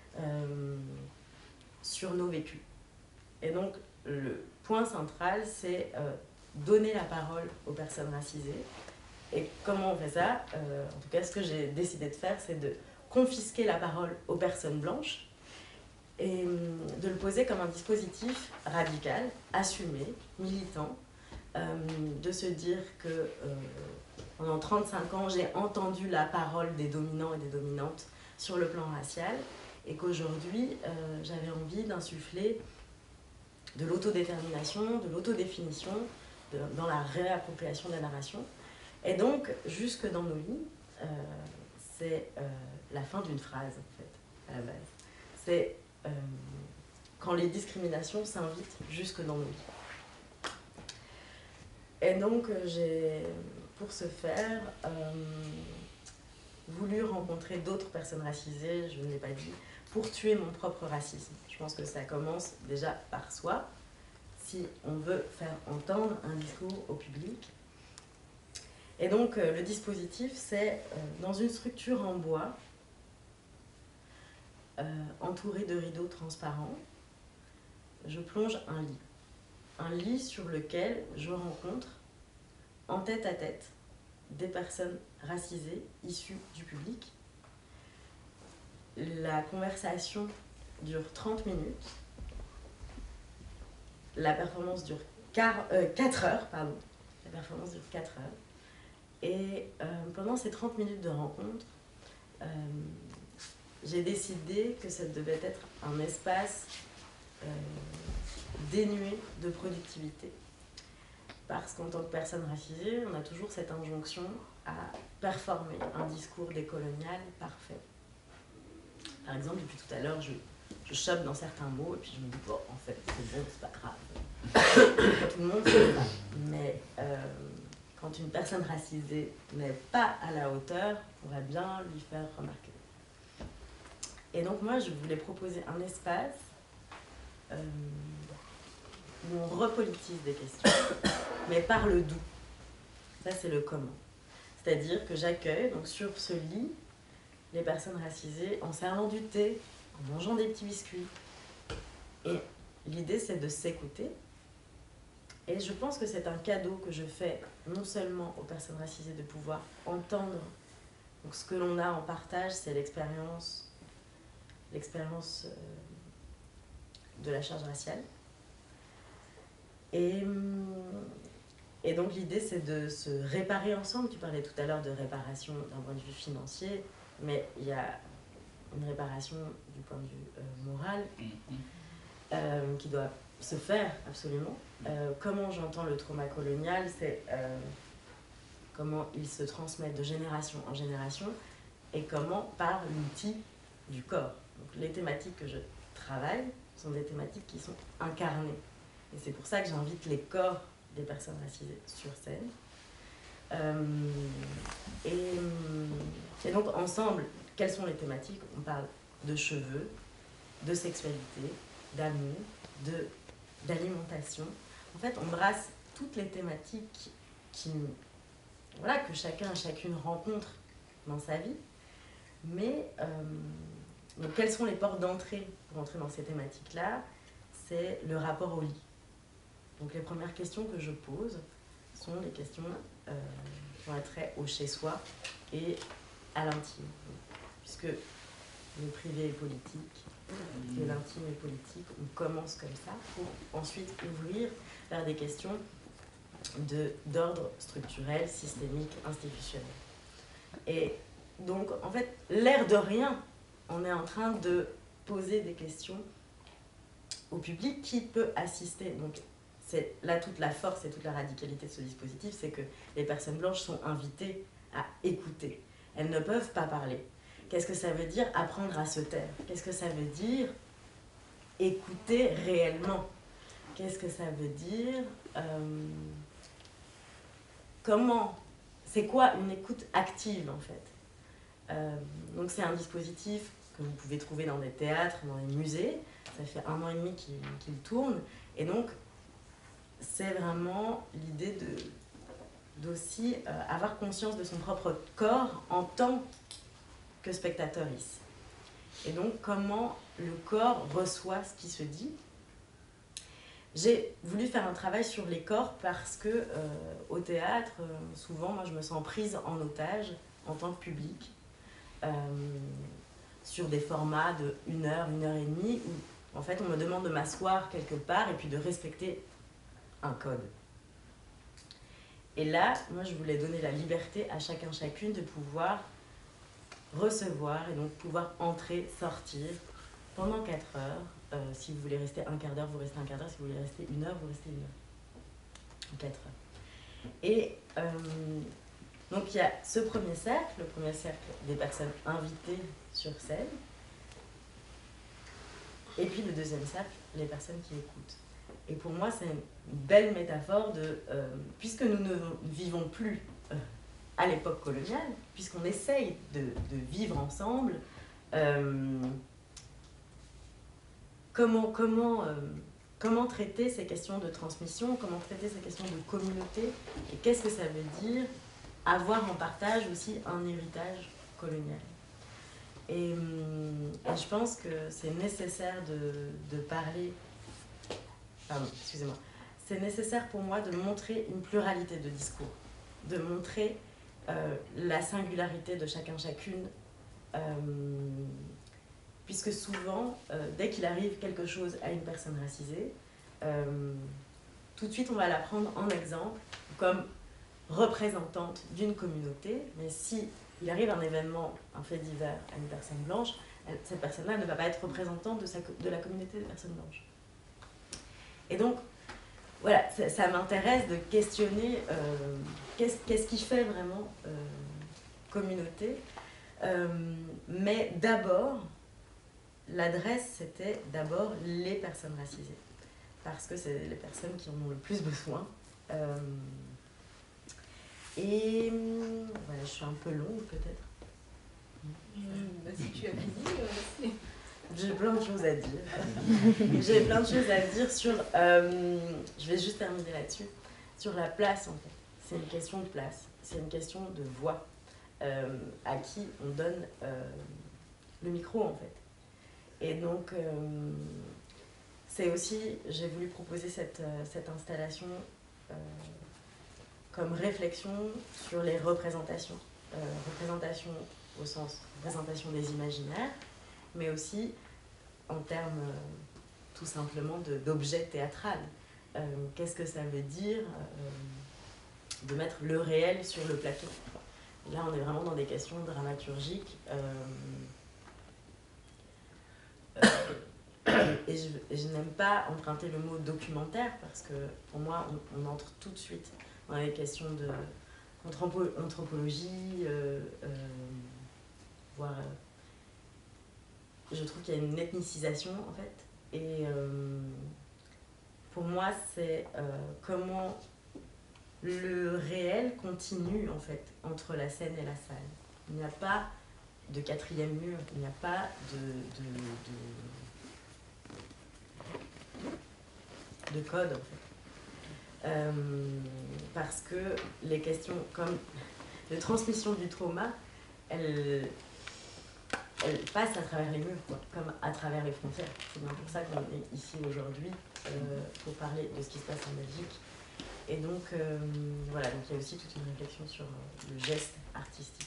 sur nos vécus. Et donc, le point central, c'est donner la parole aux personnes racisées. Et comment on fait ça? En tout cas, ce que j'ai décidé de faire, c'est de confisquer la parole aux personnes blanches et de le poser comme un dispositif radical, assumé, militant, de se dire que pendant 35 ans, j'ai entendu la parole des dominants et des dominantes sur le plan racial et qu'aujourd'hui, j'avais envie d'insuffler de l'autodétermination, de l'autodéfinition, dans la réappropriation de la narration. Et donc, jusque dans nos lits, c'est la fin d'une phrase, en fait, à la base. C'est quand les discriminations s'invitent jusque dans nos lits. Et donc, j'ai, pour ce faire, voulu rencontrer d'autres personnes racisées, je ne l'ai pas dit, pour tuer mon propre racisme. Je pense que ça commence déjà par soi, si on veut faire entendre un discours au public. Et donc, le dispositif, c'est dans une structure en bois, entouré de rideaux transparents, je plonge un lit. Un lit sur lequel je rencontre en tête à tête des personnes racisées issues du public. La conversation dure 30 minutes. La performance dure 4 heures. Pardon. La performance dure 4 heures. Et pendant ces 30 minutes de rencontre, j'ai décidé que ça devait être un espace dénué de productivité. Parce qu'en tant que personne racisée, on a toujours cette injonction à performer un discours décolonial parfait. Par exemple, depuis tout à l'heure, je chope dans certains mots et puis je me dis, bon, en fait, c'est bon, c'est pas grave. Tout le monde sait pas. Mais quand une personne racisée n'est pas à la hauteur, on pourrait bien lui faire remarquer. Et donc moi, je voulais proposer un espace où on repolitise des questions, mais par le doux. Ça, c'est le comment. C'est-à-dire que j'accueille donc sur ce lit les personnes racisées en servant du thé, en mangeant des petits biscuits. Et l'idée, c'est de s'écouter. Et je pense que c'est un cadeau que je fais non seulement aux personnes racisées de pouvoir entendre. Donc ce que l'on a en partage, c'est l'expérience de la charge raciale. Et donc l'idée, c'est de se réparer ensemble. Tu parlais tout à l'heure de réparation d'un point de vue financier, mais il y a une réparation du point de vue moral qui doit se faire absolument. Comment j'entends le trauma colonial, c'est comment il se transmet de génération en génération et comment par l'outil du corps. Donc, les thématiques que je travaille sont des thématiques qui sont incarnées. Et c'est pour ça que j'invite les corps des personnes racisées sur scène. Et donc, ensemble, quelles sont les thématiques? On parle de cheveux, de sexualité, d'amour, d'alimentation. En fait, on brasse toutes les thématiques que chacun et chacune rencontre dans sa vie. Mais donc, quelles sont les portes d'entrée pour entrer dans ces thématiques-là? C'est le rapport au lit. Donc les premières questions que je pose sont les questions qui ont trait au chez-soi et à l'intime. Puisque le privé est politique, que l'intime est politique, on commence comme ça pour ensuite ouvrir vers des questions d'ordre structurel, systémique, institutionnel. Et donc, en fait, l'air de rien, on est en train de poser des questions au public qui peut assister. Donc, c'est là toute la force et toute la radicalité de ce dispositif, c'est que les personnes blanches sont invitées à écouter. Elles ne peuvent pas parler. Qu'est-ce que ça veut dire apprendre à se taire? Qu'est-ce que ça veut dire écouter réellement? Qu'est-ce que ça veut dire c'est quoi une écoute active en fait? Donc c'est un dispositif que vous pouvez trouver dans des théâtres, dans des musées. Ça fait 1 an et demi qu'il tourne. Et donc, c'est vraiment l'idée d'aussi avoir conscience de son propre corps en tant que spectatrice. Et donc, comment le corps reçoit ce qui se dit. J'ai voulu faire un travail sur les corps parce que au théâtre, souvent, moi, je me sens prise en otage en tant que public sur des formats de 1 heure, 1 heure et demie, où en fait, on me demande de m'asseoir quelque part et puis de respecter un code. Et là, moi, je voulais donner la liberté à chacun, chacune de pouvoir recevoir et donc pouvoir entrer, sortir pendant 4 heures. Si vous voulez rester un quart d'heure, vous restez un quart d'heure. Si vous voulez rester 1 heure, vous restez 1 heure. 4 heures. Et donc, il y a ce premier cercle, le premier cercle des personnes invitées sur scène. Et puis le deuxième cercle, les personnes qui écoutent. Et pour moi, c'est une belle métaphore de... puisque nous ne vivons plus à l'époque coloniale, puisqu'on essaye de vivre ensemble, comment traiter ces questions de transmission, comment traiter ces questions de communauté, et qu'est-ce que ça veut dire avoir en partage aussi un héritage colonial. Et je pense que c'est nécessaire de parler... Pardon, excusez-moi. C'est nécessaire pour moi de montrer une pluralité de discours, de montrer la singularité de chacun, chacune, puisque souvent, dès qu'il arrive quelque chose à une personne racisée, tout de suite on va la prendre en exemple comme représentante d'une communauté, mais si il arrive un événement, un fait divers à une personne blanche, cette personne-là ne va pas être représentante de la communauté des personnes blanches. Et donc, voilà, ça m'intéresse de questionner qu'est-ce qui fait vraiment communauté. Mais d'abord, l'adresse, c'était d'abord les personnes racisées, parce que c'est les personnes qui en ont le plus besoin. Et voilà, je suis un peu longue peut-être. Si tu as fini, j'ai plein de choses à dire. J'ai plein de choses à dire sur... je vais juste terminer là-dessus. Sur la place, en fait. C'est une question de place. C'est une question de voix. À qui on donne le micro, en fait. Et donc, c'est aussi... J'ai voulu proposer cette installation comme réflexion sur les représentations. Représentation au sens représentation des imaginaires, mais aussi en termes tout simplement d'objet théâtral. Qu'est-ce que ça veut dire de mettre le réel sur le plateau? Là, on est vraiment dans des questions dramaturgiques. Et je n'aime pas emprunter le mot documentaire parce que pour moi, on entre tout de suite dans les questions d'anthropologie, voire... je trouve qu'il y a une ethnicisation en fait. Et pour moi, c'est comment le réel continue en fait entre la scène et la salle. Il n'y a pas de quatrième mur, il n'y a pas de code en fait. Parce que les questions comme de transmission du trauma, elles passent à travers les murs, quoi, comme à travers les frontières. C'est bien pour ça qu'on est ici aujourd'hui, pour parler de ce qui se passe en Belgique. Et donc, voilà, donc il y a aussi toute une réflexion sur le geste artistique.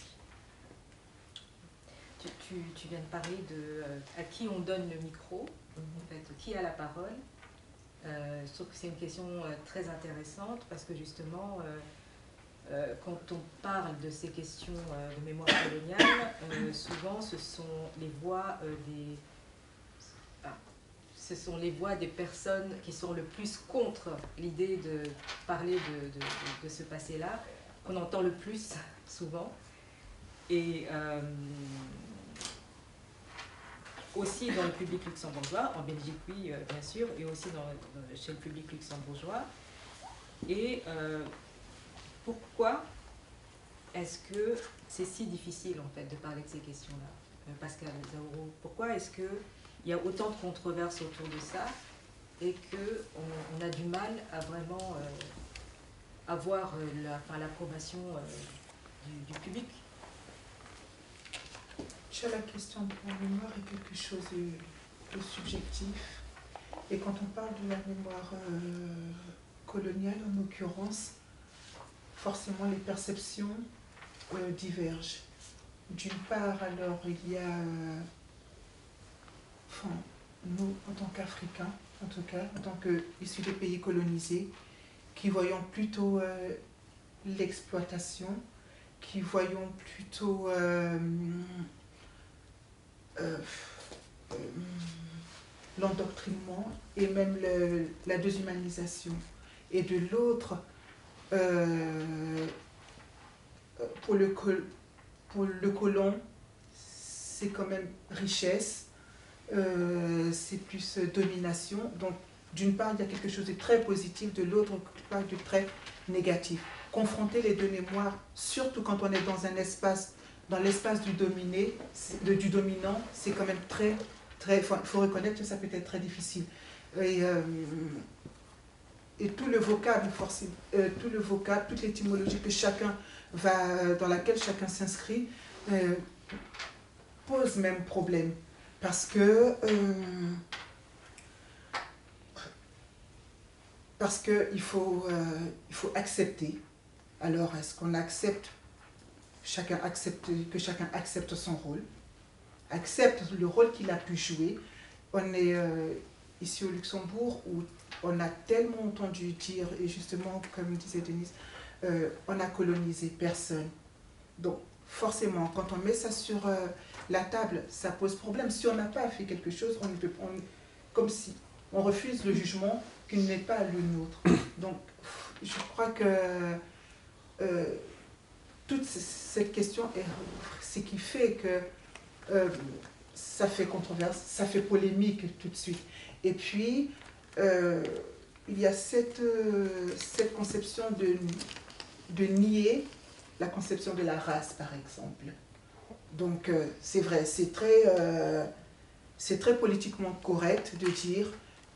Tu viens de parler de à qui on donne le micro, en fait, qui a la parole. Je trouve que c'est une question très intéressante parce que justement, quand on parle de ces questions de mémoire coloniale, souvent ce sont les voix des personnes qui sont le plus contre l'idée de parler de ce passé-là, qu'on entend le plus souvent. Et aussi dans le public luxembourgeois, en Belgique oui, bien sûr, et aussi chez le public luxembourgeois. Et pourquoi est-ce que c'est si difficile en fait de parler de ces questions-là, Pascal Zaouro? Pourquoi est-ce qu'il y a autant de controverses autour de ça et qu'on a du mal à vraiment avoir l'approbation du public? La question de la mémoire est quelque chose de subjectif. Et quand on parle de la mémoire coloniale, en l'occurrence, forcément les perceptions divergent. D'une part, alors, il y a, nous, en tant qu'Africains, en tout cas, en tant qu'issus des pays colonisés, qui voyons plutôt l'exploitation, qui voyons plutôt l'endoctrinement et même la déshumanisation. Et de l'autre, pour le colon, c'est quand même richesse, c'est plus domination. Donc, d'une part, il y a quelque chose de très positif, de l'autre, quelque chose de très négatif. Confronter les deux mémoires, surtout quand on est dans un espace, dans l'espace du dominé, du dominant, c'est quand même très, il faut reconnaître que ça peut être très difficile. Et tout le vocable, toute l'étymologie que chacun va, dans laquelle chacun s'inscrit, pose même problème. Parce que il faut accepter. Alors, est-ce qu'on accepte, que chacun accepte son rôle, accepte le rôle qu'il a pu jouer? On est ici au Luxembourg où on a tellement entendu dire, et justement, comme disait Denise, on a colonisé personne. Donc, forcément, quand on met ça sur la table, ça pose problème. Si on n'a pas fait quelque chose, comme si on refuse le jugement qui n'est pas le nôtre. Donc, je crois que toute cette question est ce qui fait que ça fait controverse, ça fait polémique tout de suite. Et puis, il y a cette conception de nier la conception de la race, par exemple. Donc, c'est vrai, c'est très politiquement correct de dire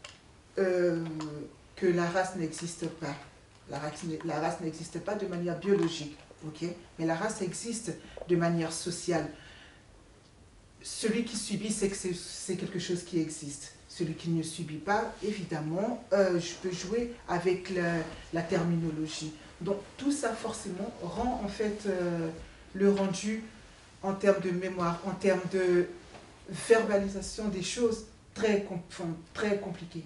que la race n'existe pas. La race n'existe pas de manière biologique, ok? Mais la race existe de manière sociale. Celui qui subit, c'est que c'est quelque chose qui existe. Celui qui ne subit pas, évidemment, je peux jouer avec la terminologie. Donc tout ça, forcément, rend en fait le rendu en termes de mémoire, en termes de verbalisation des choses très compliqué.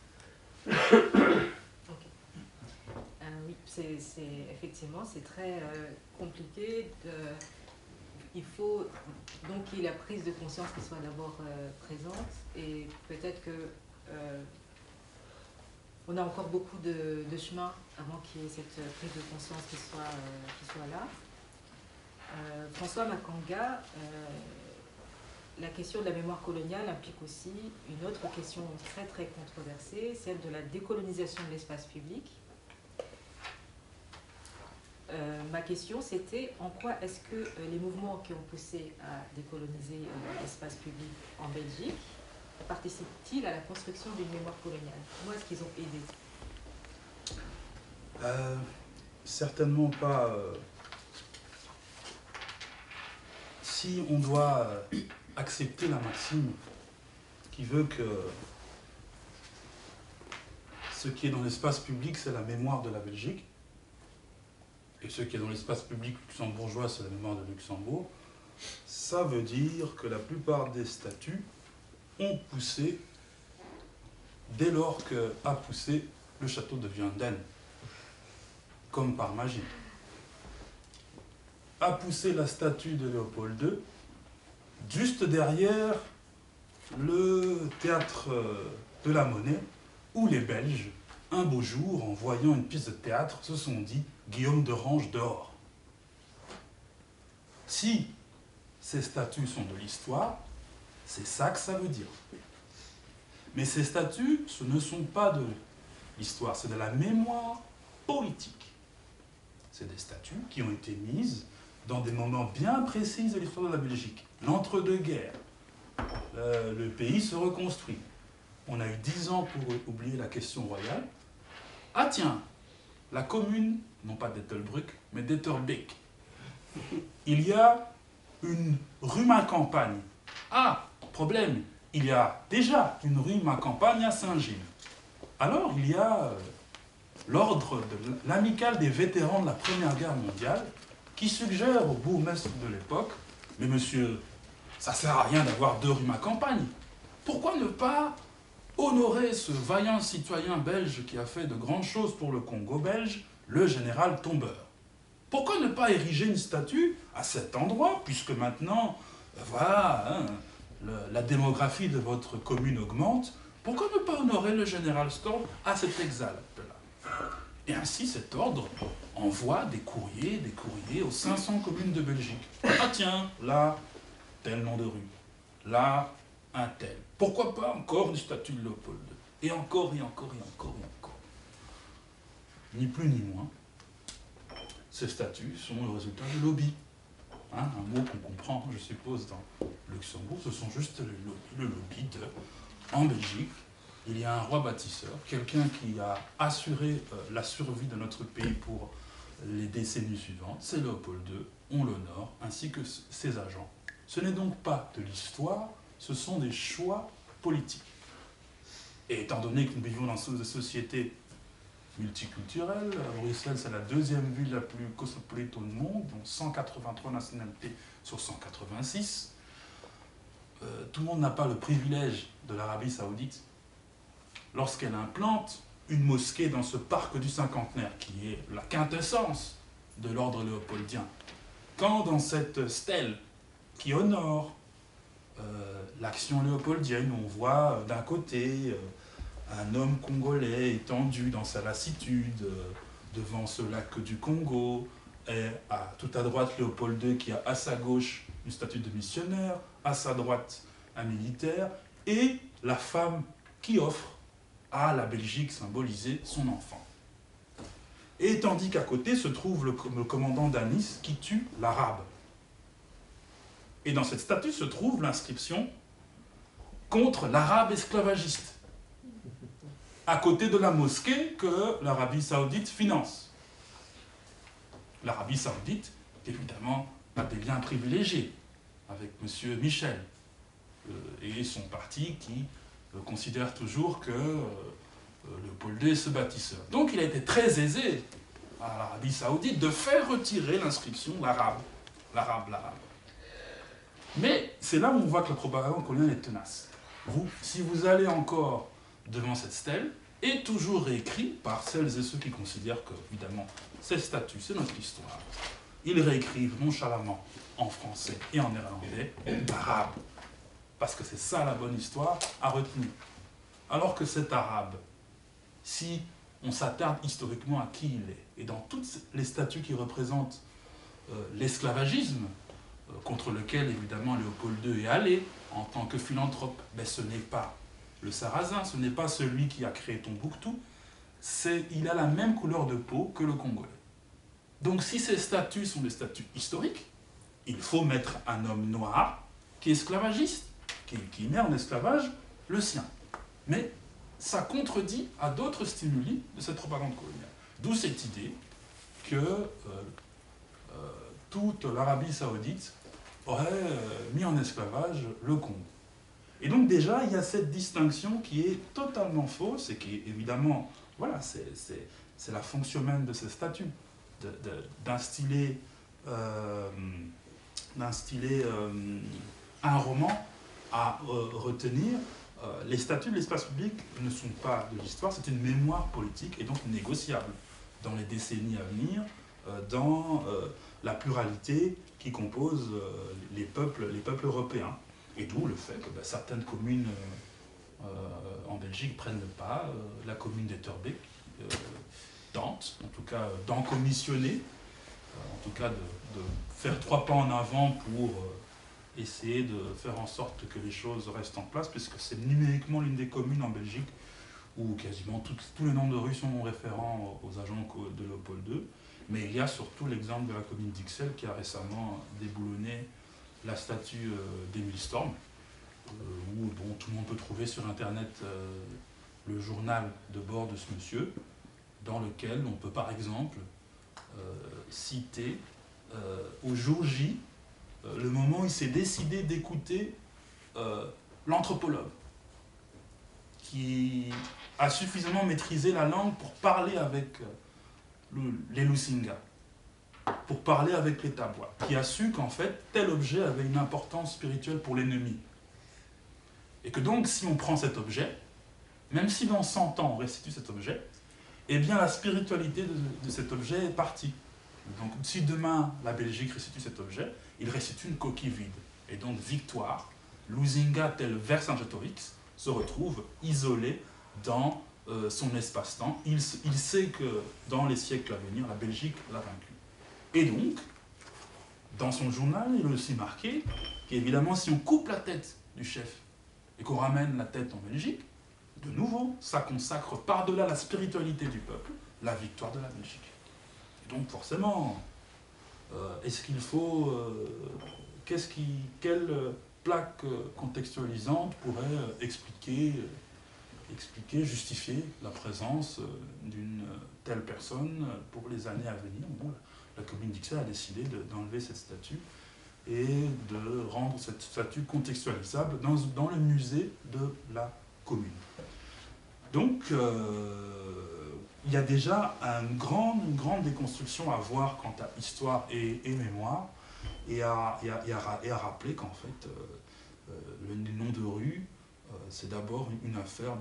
Oui, effectivement, c'est très compliqué. Il faut donc qu'il y ait la prise de conscience qui soit d'abord présente, et peut-être que on a encore beaucoup de chemin avant qu'il y ait cette prise de conscience qui soit là. François Makanga, la question de la mémoire coloniale implique aussi une autre question très très controversée, celle de la décolonisation de l'espace public. Ma question, c'était en quoi est-ce que les mouvements qui ont poussé à décoloniser l'espace public en Belgique participent-ils à la construction d'une mémoire coloniale? Comment est-ce qu'ils ont aidé? Certainement pas. Si on doit accepter la maxime qui veut que ce qui est dans l'espace public, c'est la mémoire de la Belgique, et ce qui est dans l'espace public luxembourgeois, c'est la mémoire de Luxembourg, ça veut dire que la plupart des statuts ont poussé dès lors qu'a poussé le château de Vianden, comme par magie. A poussé la statue de Léopold II, juste derrière le théâtre de la Monnaie, où les Belges, un beau jour, en voyant une pièce de théâtre, se sont dit « Guillaume d'Orange dehors ». Si ces statues sont de l'histoire, c'est ça que ça veut dire. Mais ces statues, ce ne sont pas de l'histoire, c'est de la mémoire politique. C'est des statues qui ont été mises dans des moments bien précis de l'histoire de la Belgique. L'entre-deux-guerres, le pays se reconstruit. On a eu 10 ans pour oublier la question royale. Ah tiens, la commune, non pas d'Ettelbruck, mais d'Etterbeek. Il y a une rue Macampagne. Ah, problème, il y a déjà une rue Macampagne à Saint-Gilles. Alors il y a l'ordre de l'amicale des vétérans de la Première Guerre mondiale qui suggère au bourgmestre de l'époque « Mais monsieur, ça ne sert à rien d'avoir 2 rues Macampagne. Pourquoi ne pas honorer ce vaillant citoyen belge qui a fait de grandes choses pour le Congo belge, le général Tombeur? Pourquoi ne pas ériger une statue à cet endroit, puisque maintenant, voilà, la démographie de votre commune augmente, pourquoi ne pas honorer le général Storm à cet exalte-là? Et ainsi, cet ordre envoie des courriers aux 500 communes de Belgique. Ah tiens, là, tel nom de rue, là, un tel. Pourquoi pas encore une statue de Léopold II? Et encore, et encore, et encore, et encore. Ni plus ni moins, ces statuts sont le résultat du lobby. Hein, un mot qu'on comprend, je suppose, dans Luxembourg, ce sont juste le lobby de... En Belgique, il y a un roi bâtisseur, quelqu'un qui a assuré la survie de notre pays pour les décennies suivantes, c'est Léopold II, on l'honore, ainsi que ses agents. Ce n'est donc pas de l'histoire, ce sont des choix politiques. Et étant donné que nous vivons dans une société multiculturelle, Bruxelles c'est la deuxième ville la plus cosmopolite au monde, dont 183 nationalités sur 186, tout le monde n'a pas le privilège de l'Arabie Saoudite lorsqu'elle implante une mosquée dans ce parc du cinquantenaire, qui est la quintessence de l'ordre léopoldien. Quand dans cette stèle qui honore l'action léopoldienne, on voit d'un côté un homme congolais étendu dans sa lassitude devant ce lac du Congo, et tout à droite Léopold II qui a à sa gauche une statue de missionnaire, à sa droite un militaire, et la femme qui offre à la Belgique symbolisée son enfant. Et tandis qu'à côté se trouve le commandant d'Anis qui tue l'arabe. Et dans cette statue se trouve l'inscription contre l'arabe esclavagiste, à côté de la mosquée que l'Arabie Saoudite finance. L'Arabie Saoudite, évidemment, a des liens privilégiés avec M. Michel et son parti qui considère toujours que Léopold II est ce bâtisseur. Donc il a été très aisé à l'Arabie Saoudite de faire retirer l'inscription l'arabe. Mais c'est là où on voit que la propagande coloniale est tenace. Si vous allez encore devant cette stèle, est toujours réécrit par celles et ceux qui considèrent que, évidemment, ces statuts, c'est notre histoire. Ils réécrivent nonchalamment en français et en néerlandais l'arabe. Parce que c'est ça la bonne histoire à retenir. Alors que cet arabe, si on s'attarde historiquement à qui il est, et dans toutes les statuts qui représentent l'esclavagisme, contre lequel évidemment Léopold II est allé en tant que philanthrope, mais ce n'est pas le Sarrazin, ce n'est pas celui qui a créé Tombouctou, il a la même couleur de peau que le Congolais. Donc si ces statuts sont des statuts historiques, il faut mettre un homme noir qui est esclavagiste, qui met en esclavage le sien. Mais ça contredit à d'autres stimuli de cette propagande coloniale. D'où cette idée que toute l'Arabie Saoudite aurait mis en esclavage le Congo. Et donc déjà, il y a cette distinction qui est totalement fausse et qui, évidemment, voilà, c'est la fonction même de ces statuts, d'instiller un roman à retenir. Les statuts de l'espace public ne sont pas de l'histoire, c'est une mémoire politique et donc négociable dans les décennies à venir, dans la pluralité qui compose les peuples européens. Et d'où le fait que certaines communes en Belgique prennent le pas. La commune d'Etterbeek tente, en tout cas d'encommissionner, en tout cas de faire 3 pas en avant pour essayer de faire en sorte que les choses restent en place, puisque c'est numériquement l'une des communes en Belgique où quasiment tous les noms de rues sont référents aux agents de Léopold II. Mais il y a surtout l'exemple de la commune d'Ixelles qui a récemment déboulonné la statue d'Émile Storm, où tout le monde peut trouver sur Internet le journal de bord de ce monsieur, dans lequel on peut par exemple citer au jour J le moment où il s'est décidé d'écouter l'anthropologue, qui a suffisamment maîtrisé la langue pour parler avec les Lusinga, pour parler avec les Tabois, qui a su qu'en fait, tel objet avait une importance spirituelle pour l'ennemi. Et que donc, si on prend cet objet, même si dans 100 ans on restitue cet objet, eh bien la spiritualité de cet objet est partie. Donc si demain la Belgique restitue cet objet, il restitue une coquille vide. Et donc Victoire, Lusinga tel Vercingétorix, se retrouve isolé dans son espace-temps. Il sait que dans les siècles à venir, la Belgique l'a vaincu. Et donc, dans son journal, il a aussi marqué qu'évidemment, si on coupe la tête du chef et qu'on ramène la tête en Belgique, de nouveau, ça consacre par-delà la spiritualité du peuple, la victoire de la Belgique. Et donc forcément, est-ce qu'il faut... quelle plaque contextualisante pourrait expliquer, justifier la présence d'une telle personne pour les années à venir? Bon, la commune d'Ixelles a décidé d'enlever cette statue et de rendre cette statue contextualisable dans le musée de la commune. Donc, il y a déjà une grande déconstruction à voir quant à histoire et mémoire, et à rappeler qu'en fait, les noms de rue, c'est d'abord une affaire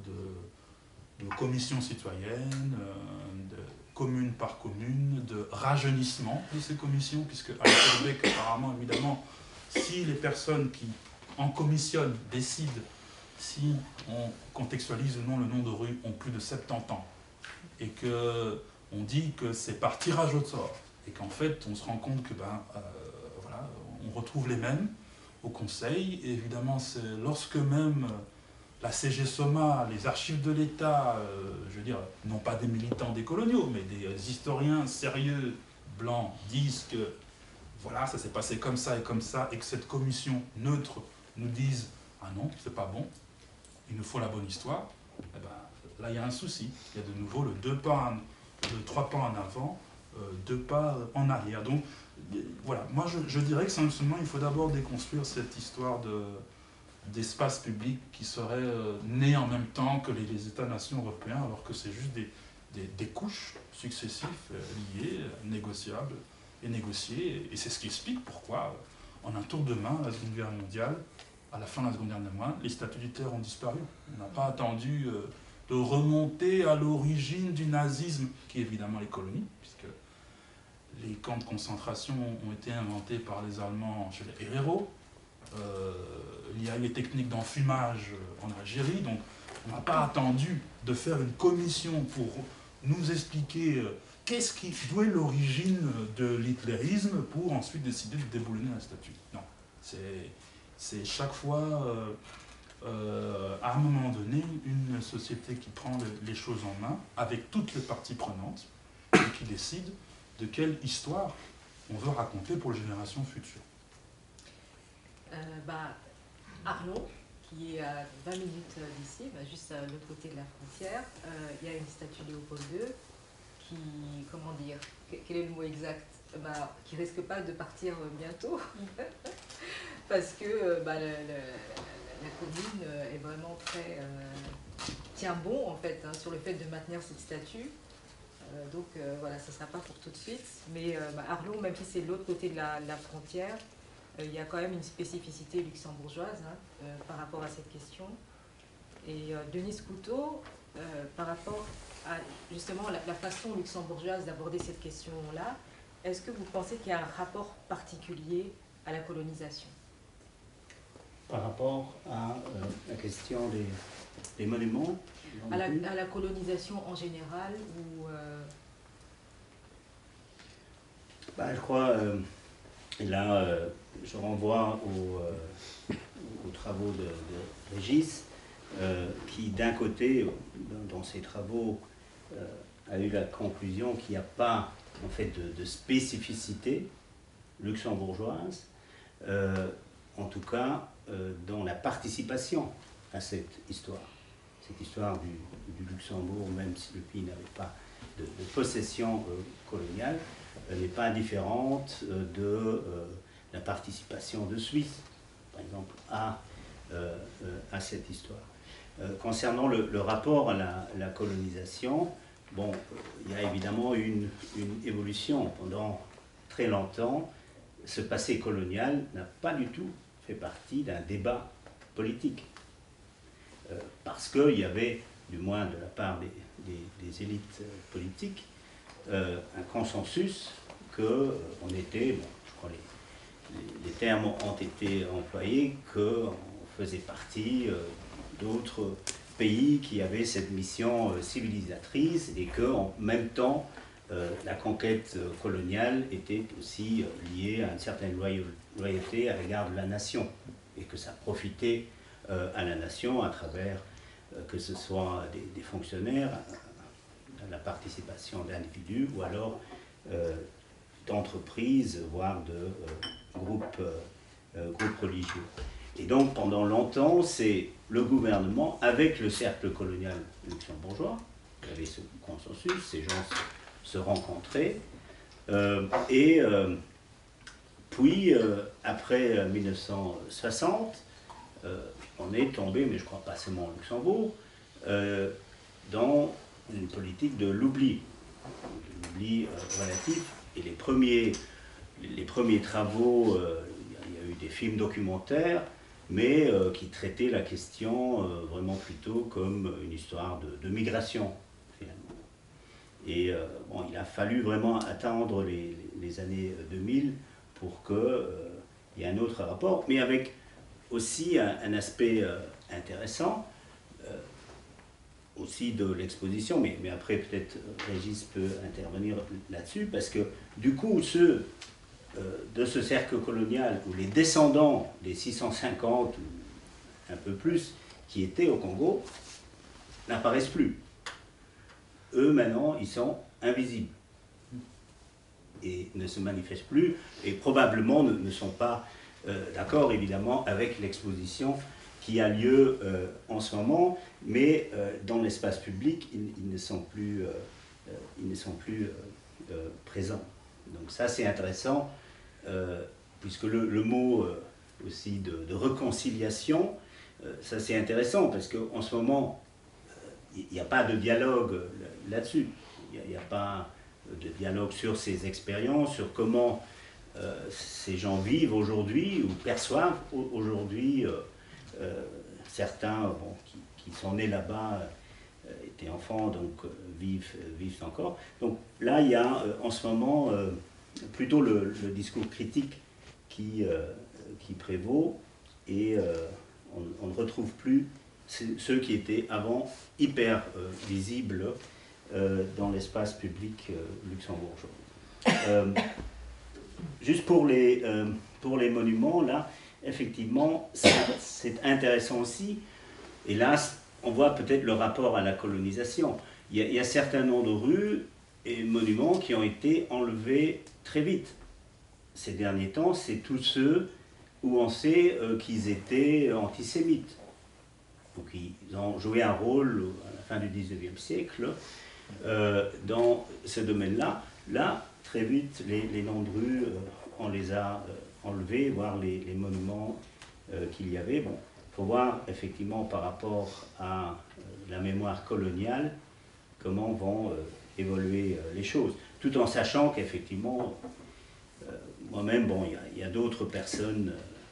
de commission citoyenne, de commune par commune, de rajeunissement de ces commissions, puisque à Québec, apparemment, évidemment, si les personnes qui en commissionnent décident si on contextualise ou non le nom de rue ont plus de 70 ans, et qu'on dit que c'est par tirage au sort, et qu'en fait, on se rend compte que voilà, on retrouve les mêmes au Conseil, et évidemment, c'est lorsque même la CG Soma, les archives de l'État, je veux dire, non pas des militants des coloniaux, mais des historiens sérieux, blancs, disent que voilà, ça s'est passé comme ça, et que cette commission neutre nous dise « Ah non, c'est pas bon, il nous faut la bonne histoire », eh ben, là, il y a un souci. Il y a de nouveau le 3 pas en avant, 2 pas en arrière. Donc, voilà, moi je dirais que simplement, il faut d'abord déconstruire cette histoire d'espace public qui serait né en même temps que les États-nations européens, alors que c'est juste des couches successives liées, négociables et négociées. Et c'est ce qui explique pourquoi, en un tour de main, la Seconde Guerre mondiale, à la fin de la Seconde Guerre mondiale, les statuts unitaires ont disparu. On n'a pas attendu de remonter à l'origine du nazisme, qui est évidemment les colonies, puisque les camps de concentration ont été inventés par les Allemands chez les Herero. Il y a eu les techniques d'enfumage en Algérie, donc on n'a pas attendu de faire une commission pour nous expliquer d'où est l'origine de l'hitlérisme pour ensuite décider de déboulonner la statue. Non, c'est chaque fois, à un moment donné, une société qui prend les choses en main, avec toutes les parties prenantes, et qui décide de quelle histoire on veut raconter pour les générations futures. Arlon, qui est à 20 minutes d'ici, juste à l'autre côté de la frontière, il y a une statue de Léopold II qui, comment dire, quel est le mot exact, qui risque pas de partir bientôt, parce que la commune est vraiment très tient bon en fait sur le fait de maintenir cette statue. Donc voilà, ça ne sera pas pour tout de suite, mais Arlon, même si c'est de l'autre côté de la frontière, il y a quand même une spécificité luxembourgeoise par rapport à cette question. Et Denise Couteau, par rapport à justement la façon luxembourgeoise d'aborder cette question-là, est-ce que vous pensez qu'il y a un rapport particulier à la colonisation? Par rapport à la question des monuments à la colonisation en général ou je crois, là, je renvoie aux travaux de Régis, qui d'un côté, dans ses travaux, a eu la conclusion qu'il n'y a pas en fait de spécificité luxembourgeoise, en tout cas dans la participation à cette histoire. Cette histoire du Luxembourg, même si le pays n'avait pas de possession coloniale, n'est pas indifférente de la participation de Suisse, par exemple, à cette histoire. Concernant le rapport à la colonisation, bon, il y a évidemment une évolution. Pendant très longtemps, ce passé colonial n'a pas du tout fait partie d'un débat politique. Parce qu'il y avait, du moins de la part des élites politiques, un consensus qu'on était, bon, je crois les termes ont été employés, qu'on faisait partie d'autres pays qui avaient cette mission civilisatrice et qu'en même temps, la conquête coloniale était aussi liée à une certaine loyauté à l'égard de la nation et que ça profitait à la nation à travers que ce soit des fonctionnaires, la participation d'individus ou alors d'entreprises, voire de groupes religieux. Et donc pendant longtemps, c'est le gouvernement avec le cercle colonial luxembourgeois, qui avait ce consensus, ces gens se rencontraient, et puis, après 1960, on est tombé, mais je crois pas seulement au Luxembourg, dans une politique de l'oubli relatif. Et les premiers travaux, il y a eu des films documentaires, mais qui traitaient la question vraiment plutôt comme une histoire de migration, finalement. Et bon, il a fallu vraiment attendre les années 2000 pour qu'il y ait un autre rapport, mais avec aussi un aspect intéressant, aussi de l'exposition, mais après peut-être Régis peut intervenir là-dessus, parce que du coup, ceux de ce cercle colonial, ou les descendants des 650, ou un peu plus, qui étaient au Congo, n'apparaissent plus. Eux, maintenant, ils sont invisibles et ne se manifestent plus, et probablement ne sont pas d'accord, évidemment, avec l'exposition qui a lieu en ce moment, mais dans l'espace public, ils ne sont plus, présents. Donc ça, c'est intéressant, puisque le mot aussi de réconciliation, ça c'est intéressant, parce qu'en ce moment, il n'y a pas de dialogue là-dessus. Il n'y a pas de dialogue sur ces expériences, sur comment ces gens vivent aujourd'hui ou perçoivent aujourd'hui. Certains bon, qui sont nés là-bas, étaient enfants, donc vivent encore. Donc là, il y a en ce moment plutôt le discours critique qui prévaut, et on ne retrouve plus ceux qui étaient avant hyper visibles dans l'espace public luxembourgeois. Juste pour les monuments, là, effectivement, c'est intéressant aussi. Et là, on voit peut-être le rapport à la colonisation. Il y a certains noms de rues et monuments qui ont été enlevés très vite. Ces derniers temps, c'est tous ceux où on sait qu'ils étaient antisémites. Donc ils ont joué un rôle à la fin du 19e siècle dans ce domaine-là. Là, très vite, les noms de rues, on les a enlevés, voire les monuments qu'il y avait. Bon, il faut voir effectivement par rapport à la mémoire coloniale comment vont évoluer les choses. Tout en sachant qu'effectivement, moi-même, bon, il y a d'autres personnes,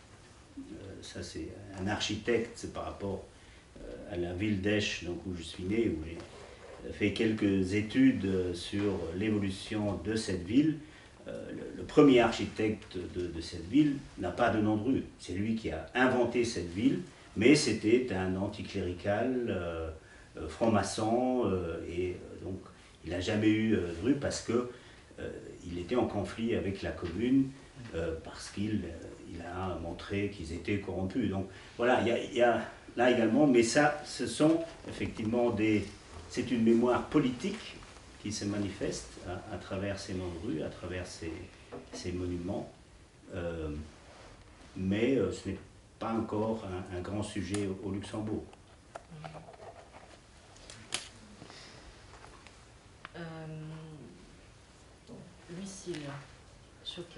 ça c'est un architecte, c'est par rapport à la ville d'Esch, donc où je suis né, où j'ai fait quelques études sur l'évolution de cette ville. Le premier architecte de cette ville n'a pas de nom de rue. C'est lui qui a inventé cette ville, mais c'était un anticlérical, franc-maçon, et donc il n'a jamais eu de rue parce qu'il était en conflit avec la commune, parce qu'il a montré qu'ils étaient corrompus. Donc voilà, il y a là également, mais ça, ce sont effectivement c'est une mémoire politique qui se manifeste à travers ces noms de rue, à travers ces monuments, mais ce n'est pas encore un grand sujet au Luxembourg. Lucille, choquée.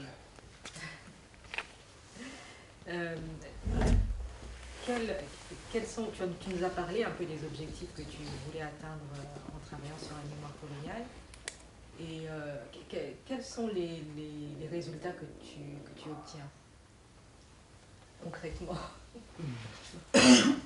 Quels sont, tu nous as parlé un peu des objectifs que tu voulais atteindre en travaillant sur la mémoire coloniale, et quels sont les résultats que tu obtiens concrètement? Tout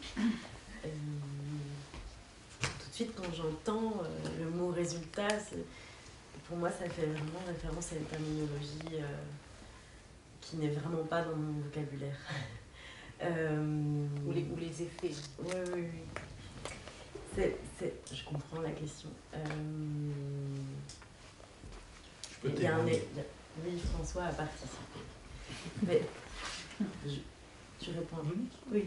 de suite, quand j'entends le mot résultat, pour moi, ça fait vraiment référence à une terminologie qui n'est vraiment pas dans mon vocabulaire. Ou les effets. Oui. Je comprends la question. Je peux témoigner. Oui, François a participé. Mais tu réponds. Oui.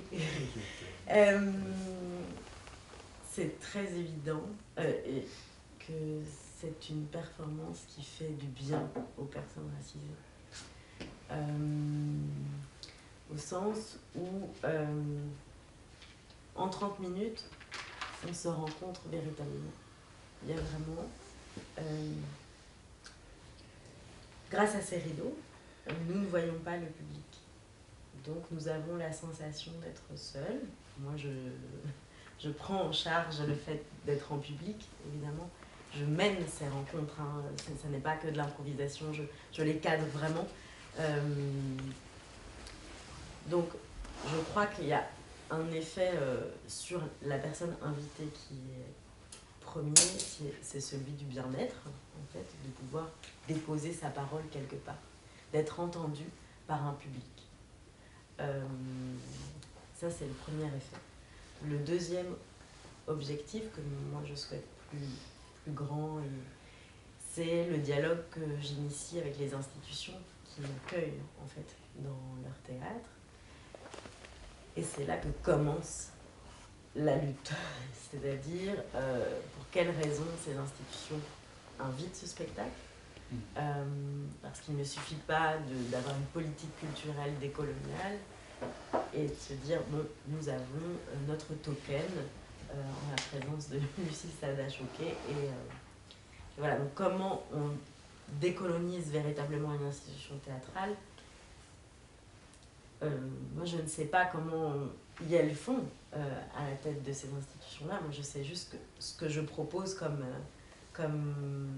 C'est très évident et que c'est une performance qui fait du bien aux personnes racisées. Au sens où en 30 minutes, on se rencontre véritablement. Il y a vraiment, grâce à ces rideaux, nous ne voyons pas le public. Donc nous avons la sensation d'être seuls. Moi, je prends en charge le fait d'être en public, évidemment. Je mène ces rencontres, hein. Ce n'est pas que de l'improvisation, je les cadre vraiment. Donc je crois qu'il y a un effet sur la personne invitée qui est premier, c'est celui du bien-être, en fait, de pouvoir déposer sa parole quelque part, d'être entendu par un public. Ça, c'est le premier effet. Le deuxième objectif que moi je souhaite plus grand, c'est le dialogue que j'initie avec les institutions qui m'accueillent en fait dans leur théâtre. Et c'est là que commence la lutte. C'est-à-dire pour quelles raisons ces institutions invitent ce spectacle. Parce qu'il ne suffit pas d'avoir une politique culturelle décoloniale et de se dire, bon, nous avons notre token en la présence de Lucie Sada-Choquet. Et voilà, donc comment on décolonise véritablement une institution théâtrale. Moi, je ne sais pas comment il y a le fond à la tête de ces institutions-là. Moi, je sais juste ce que je propose comme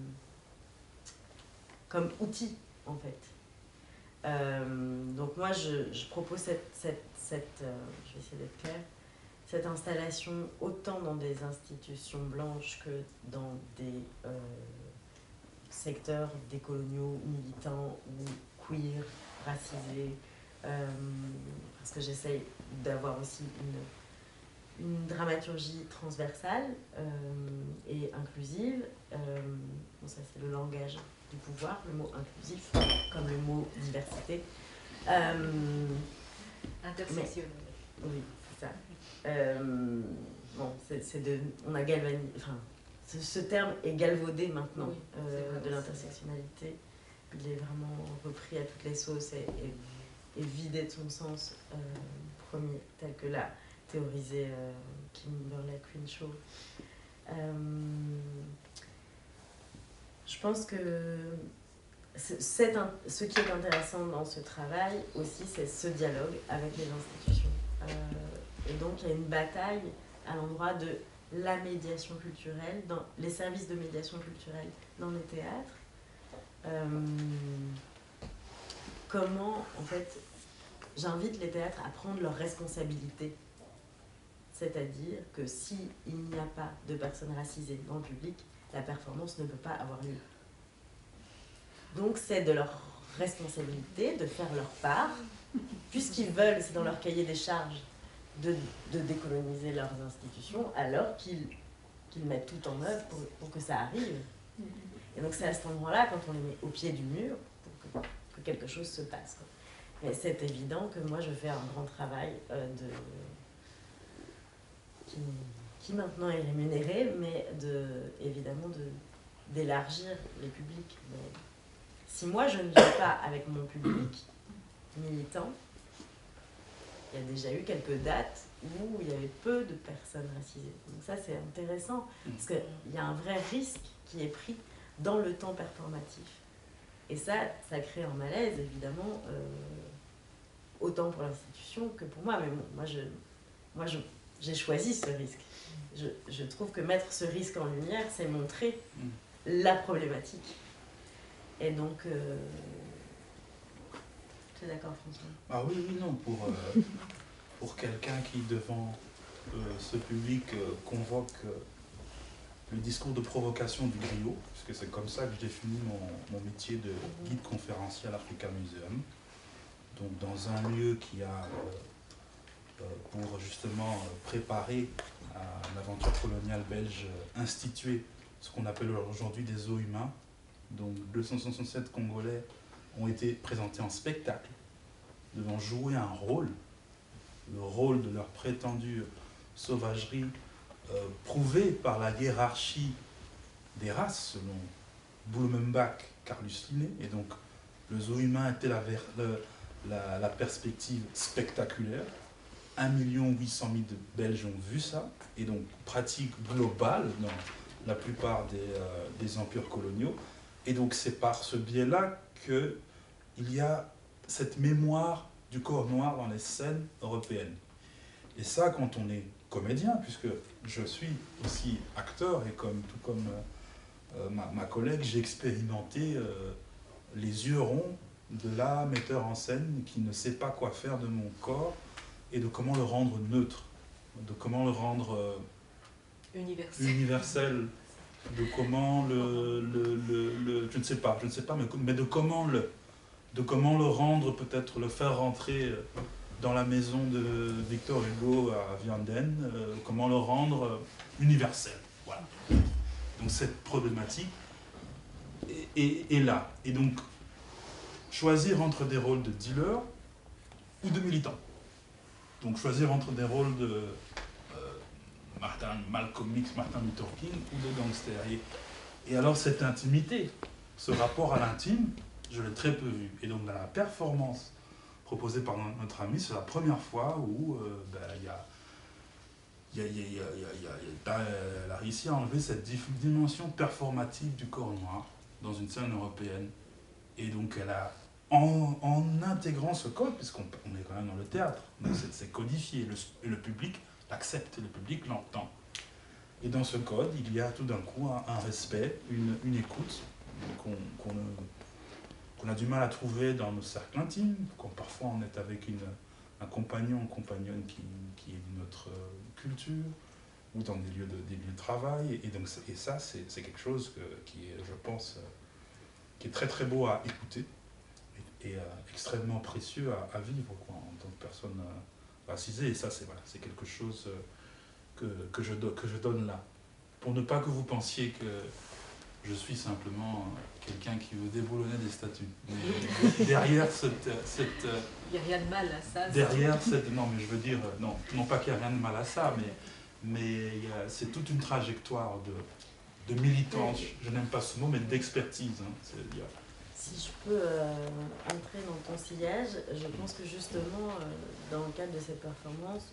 outil, en fait. Donc moi, je propose je vais essayer d'être claire, cette installation autant dans des institutions blanches que dans des secteurs décoloniaux, militants ou queer, racisés, parce que j'essaye d'avoir aussi une dramaturgie transversale et inclusive. Bon, ça, c'est le langage du pouvoir, le mot inclusif, comme le mot diversité. Intersectionnel. Oui, c'est ça. Bon, on a galvanisé, enfin, ce terme est galvaudé maintenant, Oui, de l'intersectionnalité. Il est vraiment repris à toutes les sauces et vidé de son sens premier, tel que l'a théorisé Kimberlé Crenshaw. Je pense que ce qui est intéressant dans ce travail aussi, c'est ce dialogue avec les institutions. Et donc il y a une bataille à l'endroit de la médiation culturelle, dans les services de médiation culturelle dans les théâtres. Comment, en fait, j'invite les théâtres à prendre leurs responsabilités. C'est-à-dire que s'il n'y a pas de personnes racisées dans le public, la performance ne peut pas avoir lieu. Donc c'est de leur responsabilité de faire leur part, puisqu'ils veulent, c'est dans leur cahier des charges, de décoloniser leurs institutions, alors qu'ils mettent tout en œuvre pour que ça arrive. Et donc c'est à cet endroit-là, quand on les met au pied du mur, pour que quelque chose se passe. Mais c'est évident que moi je fais un grand travail qui maintenant est rémunéré, mais évidemment d'élargir les publics. Mais si moi je ne viens pas avec mon public militant, il y a déjà eu quelques dates où il y avait peu de personnes racisées. Donc ça c'est intéressant, parce qu'il y a un vrai risque qui est pris dans le temps performatif. Et ça crée un malaise, évidemment, autant pour l'institution que pour moi. Mais bon, moi j'ai choisi ce risque. Je trouve que mettre ce risque en lumière, c'est montrer la problématique. Et donc, tu es d'accord, François? Ah oui, non, pour quelqu'un qui, devant ce public, convoque le discours de provocation du griot, puisque c'est comme ça que je définis mon métier de guide conférencier à l'Africa Museum. Donc dans un lieu qui a pour justement préparer à l'aventure coloniale belge, institué ce qu'on appelle aujourd'hui des eaux humains. Donc 267 Congolais ont été présentés en spectacle, devant jouer un rôle, le rôle de leur prétendue sauvagerie, prouvée par la hiérarchie des races, selon Bouloumembak, Carlus Linné. Et donc le zoo humain était la perspective spectaculaire. 1 800 000 de Belges ont vu ça, et donc pratique globale dans la plupart des empires coloniaux. Et donc c'est par ce biais-là qu'il y a cette mémoire du corps noir dans les scènes européennes. Et ça, quand on est comédien, puisque je suis aussi acteur, et tout comme ma collègue, j'ai expérimenté les yeux ronds de la metteur en scène qui ne sait pas quoi faire de mon corps et de comment le rendre neutre, de comment le rendre universel, de comment je ne sais pas, mais de comment le rendre, peut-être le faire rentrer dans la maison de Victor Hugo à Vianden, comment le rendre universel. Voilà. Donc cette problématique est là. Et donc, choisir entre des rôles de dealer ou de militant. Donc choisir entre des rôles de Malcolm X, Martin Luther King ou de gangster. Et alors cette intimité, ce rapport à l'intime, je l'ai très peu vu. Et donc dans la performance proposée par notre ami, c'est la première fois où elle a réussi à enlever cette dimension performative du corps noir dans une scène européenne. Et donc elle a, en intégrant ce code, puisqu'on est quand même dans le théâtre, donc c'est codifié, et le public l'accepte, le public l'entend. Et dans ce code, il y a tout d'un coup un respect, une écoute qu'on a du mal à trouver dans nos cercles intimes, quand parfois on est avec un compagnon, une compagnonne qui est d'une autre culture, ou dans des lieux de travail. Et ça, c'est quelque chose qui est, je pense, qui est très très beau à écouter et extrêmement précieux à vivre, quoi, en tant que personne racisée. Et ça, c'est quelque chose que je donne là. Pour ne pas que vous pensiez que je suis simplement quelqu'un qui veut déboulonner des statues. Mais derrière cette... Il n'y a rien de mal à ça. Derrière cette... Non, mais je veux dire... Non pas qu'il n'y a rien de mal à ça, mais c'est toute une trajectoire de militance, je n'aime pas ce mot, mais d'expertise. Hein, si je peux entrer dans ton sillage, je pense que justement, dans le cadre de cette performance,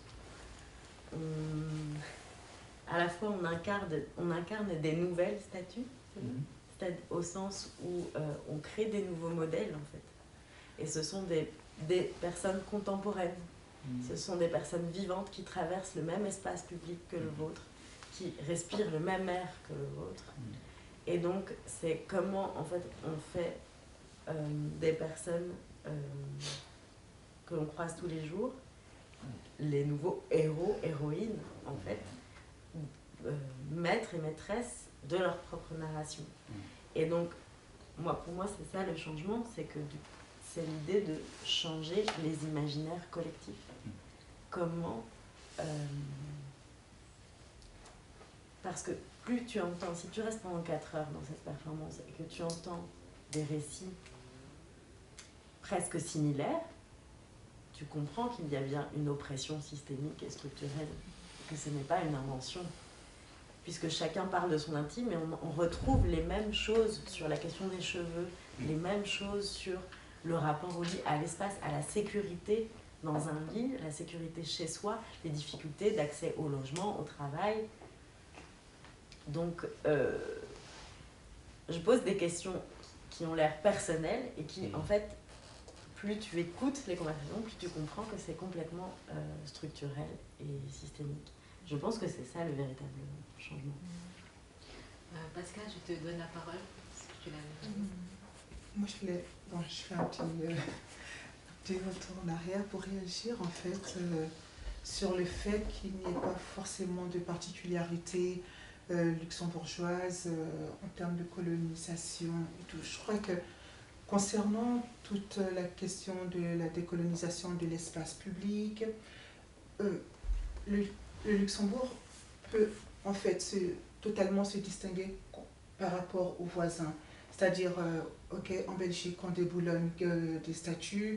à la fois on incarne des nouvelles statues, c'est-à-dire au sens où on crée des nouveaux modèles en fait. Et ce sont des personnes contemporaines, ce sont des personnes vivantes qui traversent le même espace public que le vôtre, qui respirent le même air que le vôtre. Et donc c'est comment en fait on fait des personnes que l'on croise tous les jours, les nouveaux héros, héroïnes en fait, maîtres et maîtresses de leur propre narration. Et donc, pour moi, c'est ça le changement, c'est l'idée de changer les imaginaires collectifs. Comment parce que plus tu entends, si tu restes pendant 4 heures dans cette performance et que tu entends des récits presque similaires, tu comprends qu'il y a bien une oppression systémique et structurelle, que ce n'est pas une invention. Puisque chacun parle de son intime, et on retrouve les mêmes choses sur la question des cheveux, les mêmes choses sur le rapport au lit, à l'espace, à la sécurité dans un lit, la sécurité chez soi, les difficultés d'accès au logement, au travail. Donc, je pose des questions qui ont l'air personnelles et qui, en fait, plus tu écoutes les conversations, plus tu comprends que c'est complètement structurel et systémique. Je pense que c'est ça le véritable changement. Pascal, je te donne la parole. Si tu l'as... Moi, je fais un petit retour en arrière pour réagir en fait sur le fait qu'il n'y ait pas forcément de particularité luxembourgeoise en termes de colonisation et tout. Je crois que concernant toute la question de la décolonisation de l'espace public, le Luxembourg peut en fait totalement se distinguer par rapport aux voisins. C'est-à-dire, en Belgique, on déboulonne des statues.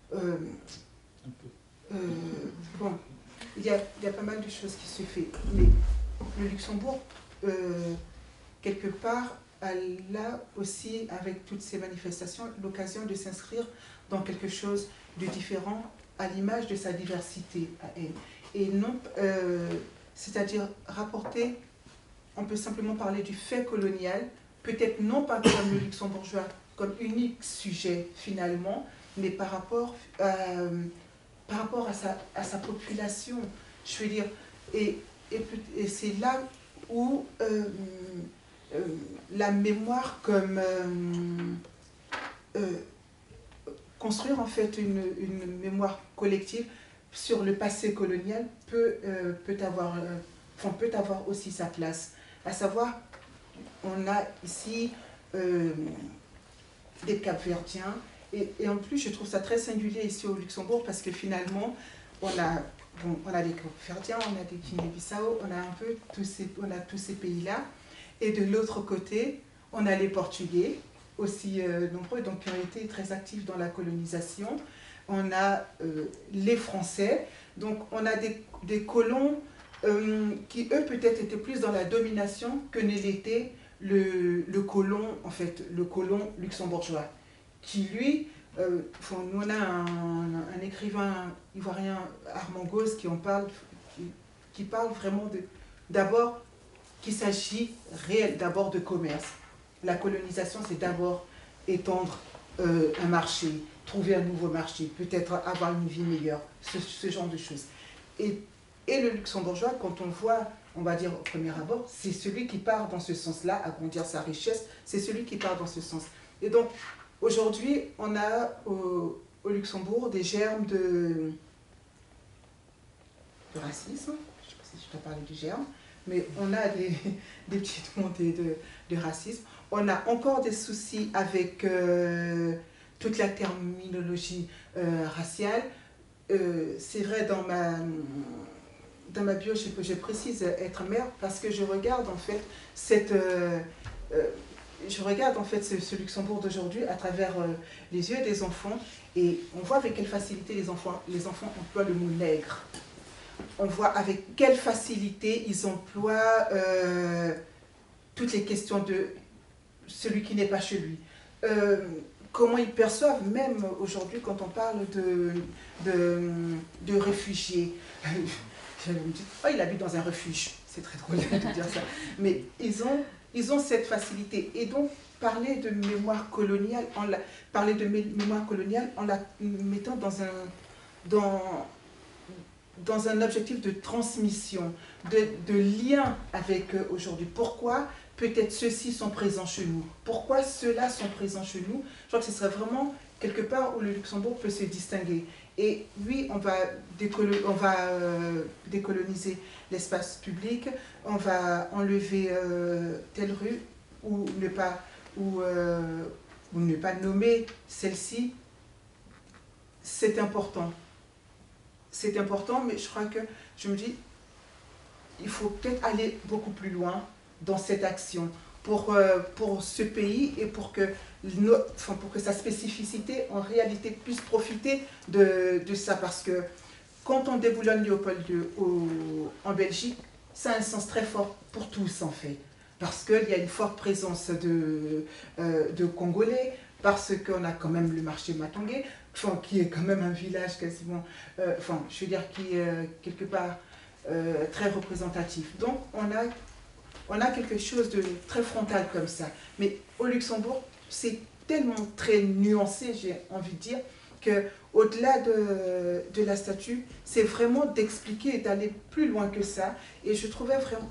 Bon, il y a pas mal de choses qui se font. Mais le Luxembourg, quelque part, a là aussi, avec toutes ces manifestations, l'occasion de s'inscrire dans quelque chose de différent à l'image de sa diversité à elle. Et non, c'est-à-dire rapporter, on peut simplement parler du fait colonial, peut-être non pas comme le luxembourgeois, comme unique sujet finalement, mais par rapport à sa population. Je veux dire, et c'est là où la mémoire comme construire en fait une mémoire collective sur le passé colonial peut avoir aussi sa place. À savoir, on a ici des Cap-Verdiens, et en plus je trouve ça très singulier ici au Luxembourg parce que finalement on a des Cap-Verdiens, on a des Guinée-Bissau, on a un peu tous ces pays-là, et de l'autre côté on a les Portugais aussi nombreux, donc qui ont été très actifs dans la colonisation. On a les Français, donc on a des colons qui eux peut-être étaient plus dans la domination que ne l'était le colon, en fait, le colon luxembourgeois, qui lui, nous on a un écrivain ivoirien, Armand Gauze, qui parle vraiment d'abord qu'il s'agit d'abord de commerce. La colonisation, c'est d'abord étendre un marché, trouver un nouveau marché, peut-être avoir une vie meilleure, ce genre de choses. Et le luxembourgeois, quand on voit, on va dire au premier abord, c'est celui qui part dans ce sens-là, agrandir sa richesse, c'est celui qui part dans ce sens. Et donc, aujourd'hui, on a au Luxembourg des germes de racisme, je ne sais pas si je dois parler du germe, mais on a des petites montées de racisme. On a encore des soucis avec toute la terminologie raciale. C'est vrai, dans ma bio, je précise être mère parce que je regarde en fait ce Luxembourg d'aujourd'hui à travers les yeux des enfants, et on voit avec quelle facilité les enfants emploient le mot nègre. On voit avec quelle facilité ils emploient toutes les questions de celui qui n'est pas chez lui. Comment ils perçoivent, même aujourd'hui, quand on parle de réfugiés. Je me dis, oh, il habite dans un refuge. C'est très drôle de dire ça. Mais ils ont cette facilité. Et donc, parler de mémoire coloniale en la mettant dans un objectif de transmission, de lien avec aujourd'hui. Pourquoi peut-être ceux-ci sont présents chez nous? Pourquoi ceux-là sont présents chez nous? Je crois que ce serait vraiment quelque part où le Luxembourg peut se distinguer. Et oui, on va décoloniser l'espace public, on va enlever telle rue ou ne pas nommer celle-ci. C'est important. C'est important, mais je crois que je me dis, il faut peut-être aller beaucoup plus loin dans cette action pour ce pays et pour que sa spécificité en réalité puisse profiter de ça. Parce que quand on déboulonne Léopold II en Belgique, ça a un sens très fort pour tous en fait. Parce qu'il y a une forte présence de Congolais, parce qu'on a quand même le marché Matongé, qui est quand même un village quasiment, je veux dire, qui est quelque part très représentatif. Donc on a quelque chose de très frontal comme ça. Mais au Luxembourg, c'est tellement très nuancé, j'ai envie de dire, qu'au-delà de la statue, c'est vraiment d'expliquer et d'aller plus loin que ça. Et je trouvais vraiment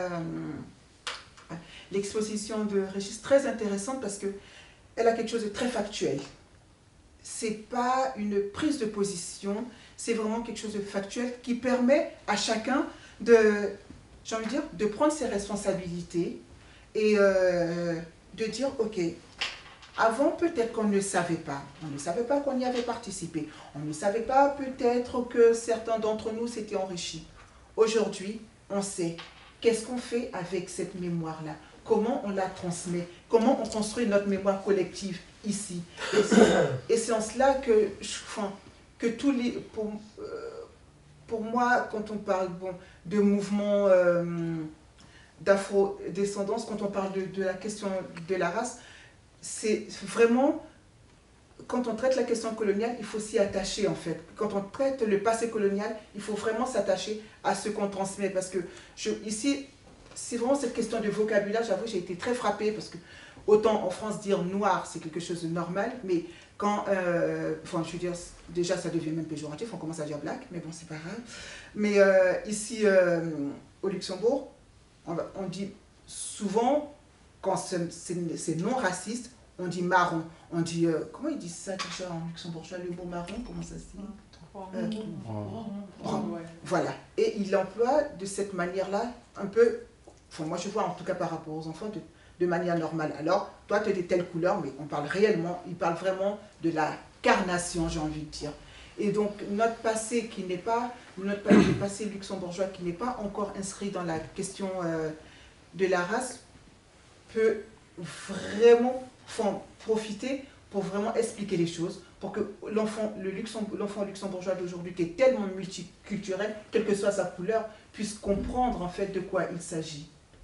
l'exposition de Régis très intéressante parce qu'elle a quelque chose de très factuel. C'est pas une prise de position, c'est vraiment quelque chose de factuel qui permet à chacun j'ai envie de dire, de prendre ses responsabilités et de dire, ok, avant peut-être qu'on ne savait pas, qu'on y avait participé, on ne savait pas peut-être que certains d'entre nous s'étaient enrichis. Aujourd'hui, on sait qu'est-ce qu'on fait avec cette mémoire-là, comment on la transmet, comment on construit notre mémoire collective ici. Et c'est en cela que tous les... Pour moi, quand on parle de mouvement d'afro-descendance, quand on parle de la question de la race, c'est vraiment, quand on traite la question coloniale, il faut s'y attacher en fait. Quand on traite le passé colonial, il faut vraiment s'attacher à ce qu'on transmet. Parce que ici, c'est vraiment cette question de vocabulaire, j'avoue, j'ai été très frappée parce que autant en France dire noir, c'est quelque chose de normal, mais quand, enfin, je veux dire, déjà ça devient même péjoratif, on commence à dire black, mais bon, c'est pas grave. Mais ici, au Luxembourg, on dit souvent, quand c'est non raciste, on dit marron. On dit, comment ils disent ça déjà en luxembourgeois, le mot marron, comment ça se dit Voilà. Et il l'emploie de cette manière-là, un peu, enfin, moi je vois en tout cas par rapport aux enfants, de manière normale. Alors, toi tu es de telle couleur, mais on parle réellement, il parle vraiment de la carnation, j'ai envie de dire. Et donc, notre passé qui n'est pas, notre passé luxembourgeois qui n'est pas encore inscrit dans la question de la race, peut vraiment profiter pour vraiment expliquer les choses, pour que l'enfant luxembourgeois d'aujourd'hui, qui est tellement multiculturel, quelle que soit sa couleur, puisse comprendre en fait de quoi il s'agit.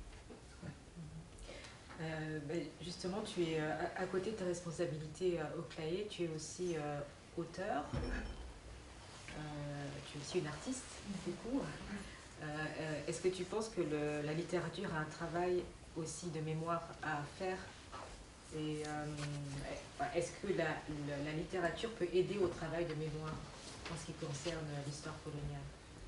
Justement, tu es à côté de tes responsabilités au CLAE, tu es aussi auteur, tu es aussi une artiste, du coup. Est-ce que tu penses que la littérature a un travail aussi de mémoire à faire? Et est-ce que la littérature peut aider au travail de mémoire en ce qui concerne l'histoire coloniale?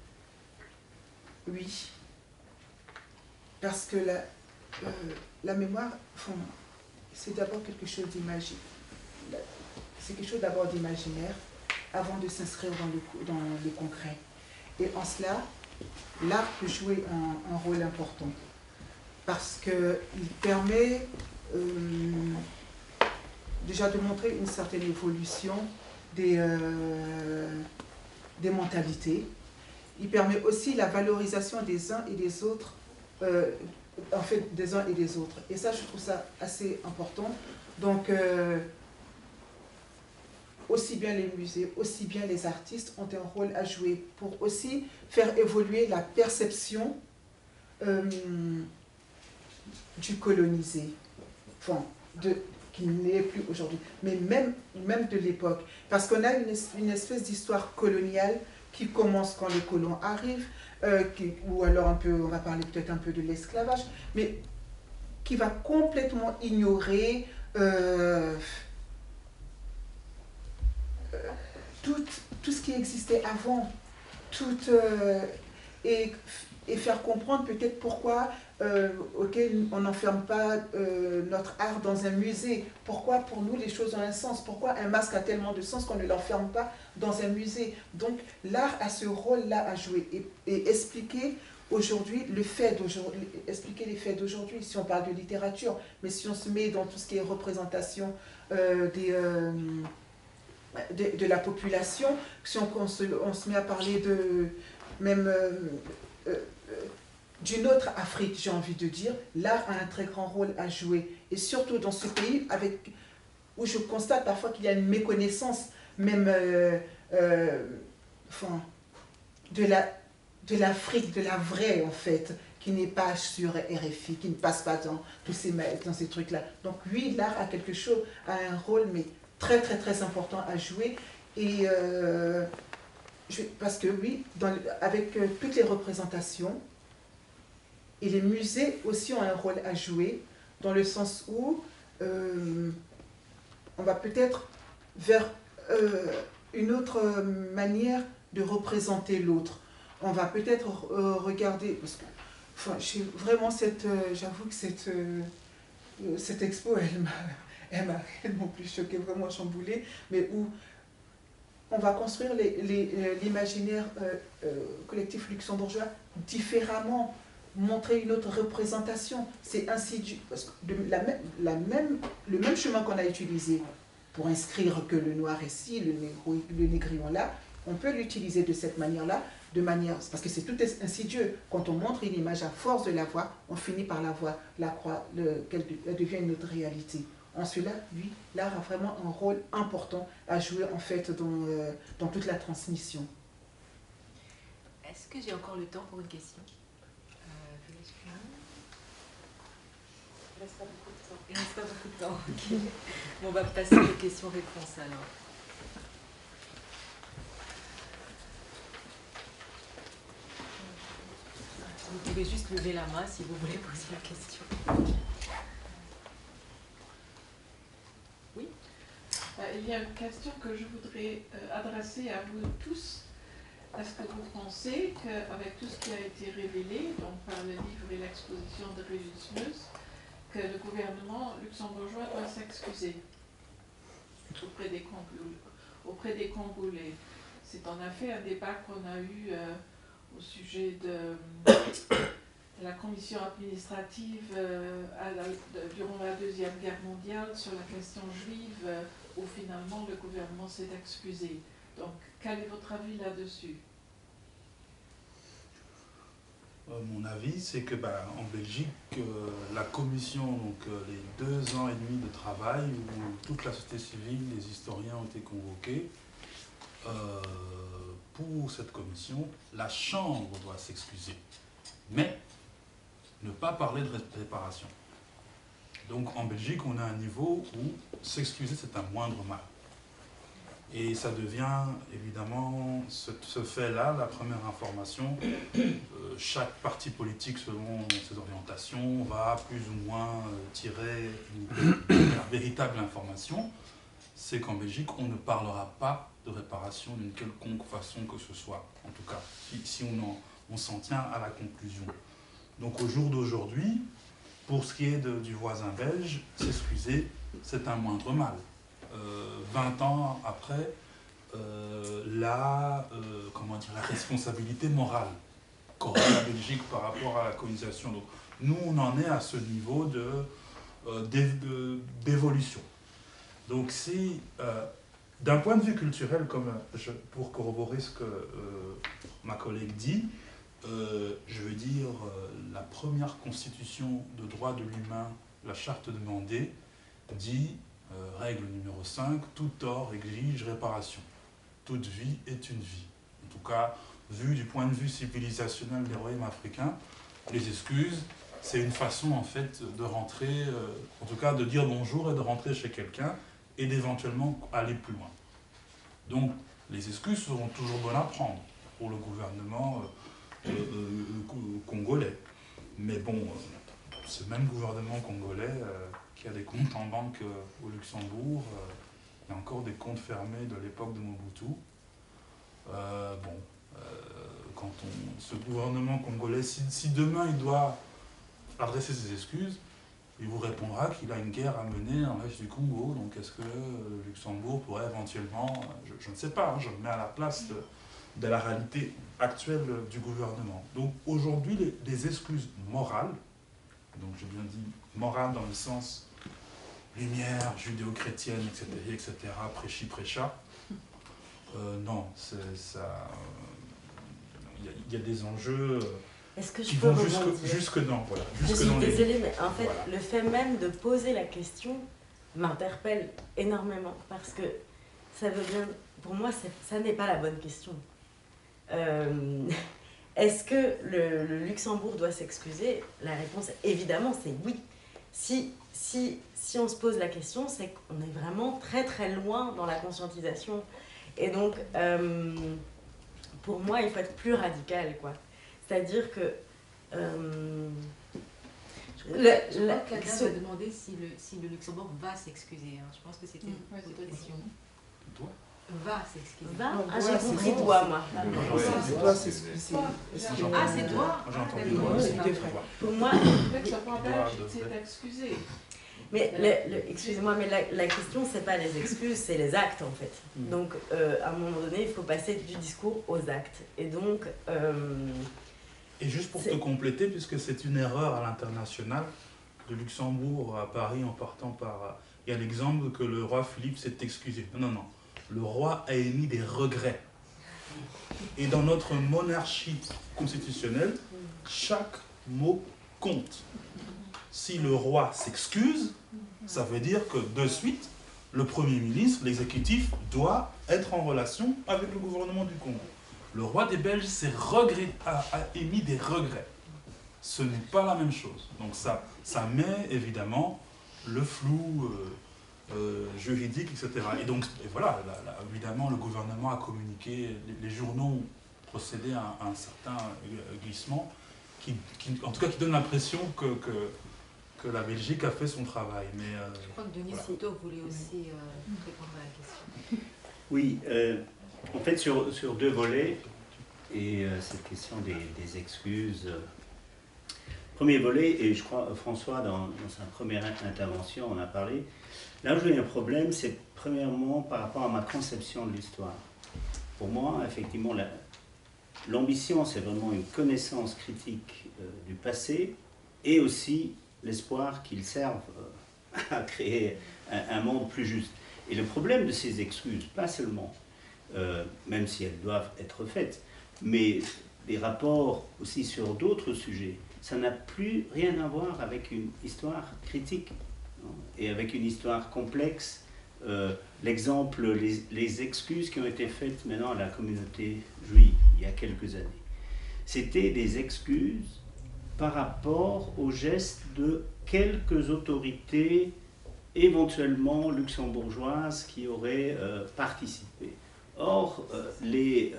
Oui, parce que la mémoire, c'est d'abord quelque chose d'imaginaire. C'est quelque chose d'abord d'imaginaire avant de s'inscrire dans le concret. Et en cela, l'art peut jouer un rôle important parce qu'il permet déjà de montrer une certaine évolution des mentalités. Il permet aussi la valorisation des uns et des autres, en fait des uns et des autres. Et ça, je trouve ça assez important. Donc, aussi bien les musées, aussi bien les artistes ont un rôle à jouer pour aussi faire évoluer la perception du colonisé, enfin, qui n'est plus aujourd'hui, mais même de l'époque. Parce qu'on a une espèce d'histoire coloniale qui commence quand les colons arrivent, ou alors un peu, on va parler peut-être un peu de l'esclavage, mais qui va complètement ignorer tout ce qui existait avant, et faire comprendre peut-être pourquoi on n'enferme pas notre art dans un musée. Pourquoi pour nous les choses ont un sens? Pourquoi un masque a tellement de sens qu'on ne l'enferme pas dans un musée? Donc l'art a ce rôle-là à jouer et expliquer aujourd'hui expliquer les faits d'aujourd'hui, si on parle de littérature, mais si on se met dans tout ce qui est représentation de la population, si on se met à parler de même d'une autre Afrique, j'ai envie de dire, l'art a un très grand rôle à jouer. Et surtout dans ce pays où je constate parfois qu'il y a une méconnaissance même de l'Afrique, de la vraie en fait, qui n'est pas sur RFI, qui ne passe pas dans ces trucs-là. Donc oui, l'art a un rôle, mais très très très important à jouer. Et parce que oui, avec toutes les représentations, et les musées aussi ont un rôle à jouer, dans le sens où on va peut-être vers une autre manière de représenter l'autre. On va peut-être regarder, parce que j'ai vraiment j'avoue que cette expo, elle m'a non plus choquée, vraiment chamboulée, mais où on va construire l'imaginaire collectif luxembourgeois différemment, montrer une autre représentation. C'est insidieux, parce que le même chemin qu'on a utilisé pour inscrire que le noir est ci, le négrillon là, on peut l'utiliser de cette manière-là, parce que c'est tout insidieux. Quand on montre une image à force de la voir, on finit par la croire, qu'elle devient une autre réalité. En cela, oui, l'art a vraiment un rôle important à jouer en fait dans toute la transmission. Est-ce que j'ai encore le temps pour une question? Il ne reste pas beaucoup de temps. Il ne reste pas beaucoup de temps, ok. Bon, on va passer aux questions-réponses alors. Vous pouvez juste lever la main si vous voulez poser la question. Il y a une question que je voudrais adresser à vous tous. Est-ce que vous pensez qu'avec tout ce qui a été révélé, donc par le livre et l'exposition de Régis Meus, que le gouvernement luxembourgeois doit s'excuser auprès des Congolais? C'est en effet un débat qu'on a eu au sujet de la commission administrative durant la Deuxième Guerre mondiale sur la question juive, où finalement le gouvernement s'est excusé. Donc, quel est votre avis là-dessus? Mon avis, c'est que en Belgique, la commission, donc les 2 ans et demi de travail, où toute la société civile, les historiens ont été convoqués, pour cette commission, la Chambre doit s'excuser. Mais ne pas parler de réparation. Donc en Belgique, on a un niveau où s'excuser, c'est un moindre mal. Et ça devient évidemment ce fait-là, la première information. Chaque parti politique, selon ses orientations, va plus ou moins tirer la véritable information. C'est qu'en Belgique, on ne parlera pas de réparation d'une quelconque façon que ce soit. En tout cas, si on s'en tient à la conclusion. Donc au jour d'aujourd'hui, pour ce qui est du voisin belge, s'excuser, c'est un moindre mal. 20 ans après, la responsabilité morale qu'aura la Belgique par rapport à la colonisation. Donc, nous, on en est à ce niveau d'évolution. Donc, si, d'un point de vue culturel, pour corroborer ce que ma collègue dit, je veux dire, la première constitution de droit de l'humain, la charte de Mandé, dit, règle numéro 5, tout tort exige réparation. Toute vie est une vie. En tout cas, vu du point de vue civilisationnel des royaumes africains, les excuses, c'est une façon en fait de rentrer, en tout cas de dire bonjour et de rentrer chez quelqu'un et d'éventuellement aller plus loin. Donc, les excuses seront toujours bonnes à prendre pour le gouvernement congolais. Mais bon, ce même gouvernement congolais qui a des comptes en banque au Luxembourg, il y a encore des comptes fermés de l'époque de Mobutu. Ce gouvernement congolais, si demain il doit adresser ses excuses, il vous répondra qu'il a une guerre à mener en l'Est du Congo. Donc est-ce que le Luxembourg pourrait éventuellement, je ne sais pas, je me mets à la place de la réalité actuelle du gouvernement. Donc aujourd'hui, les excuses morales, donc j'ai bien dit morales dans le sens lumière, judéo-chrétienne, etc., prêchi, prêcha, non, ça, il y a des enjeux qui vont jusque dans. Voilà, je suis désolée, mais en fait, voilà. Le fait même de poser la question m'interpelle énormément, parce que ça veut bien, pour moi, ça n'est pas la bonne question. Est-ce que le Luxembourg doit s'excuser? La réponse, évidemment, c'est oui. Si on se pose la question, c'est qu'on est vraiment très très loin dans la conscientisation. Et donc, pour moi, il faut être plus radical, quoi. C'est-à-dire que... je crois que quelqu'un va demander si le Luxembourg va s'excuser. Hein. Je pense que c'était une question. Va s'excuser. Va. Ah, j'ai compris toi, moi. Doit s'excuser. Ah, c'est toi. Pour moi, c'est excusé. Mais excusez-moi, mais la question, c'est pas les excuses, c'est les actes en fait. Donc, à un moment donné, il faut passer du discours aux actes. Et donc. Et juste pour te compléter, puisque c'est une erreur à l'international, de Luxembourg à Paris en partant par. Il y a l'exemple que le roi Philippe s'est excusé. Non. Le roi a émis des regrets. Et dans notre monarchie constitutionnelle, chaque mot compte. Si le roi s'excuse, ça veut dire que de suite, le Premier ministre, l'exécutif, doit être en relation avec le gouvernement du Congo. Le roi des Belges a émis des regrets. Ce n'est pas la même chose. Donc ça met évidemment le flou juridique, etc. Et donc, voilà, évidemment, le gouvernement a communiqué, les journaux ont procédé à un certain glissement, en tout cas qui donne l'impression que que la Belgique a fait son travail. Mais, je crois que Denis Citeaux voulait aussi répondre à la question. Oui, en fait sur deux volets, et cette question des excuses. Premier volet, et je crois François dans sa première intervention en a parlé, là où j'ai un problème, c'est premièrement par rapport à ma conception de l'histoire. Pour moi, effectivement, l'ambition, c'est vraiment une connaissance critique du passé et aussi l'espoir qu'il serve à créer un monde plus juste. Et le problème de ces excuses, pas seulement, même si elles doivent être faites, mais des rapports aussi sur d'autres sujets, ça n'a plus rien à voir avec une histoire critique, hein, et avec une histoire complexe. L'exemple, les excuses qui ont été faites maintenant à la communauté juive il y a quelques années, c'était des excuses par rapport aux gestes de quelques autorités éventuellement luxembourgeoises qui auraient participé. Or, les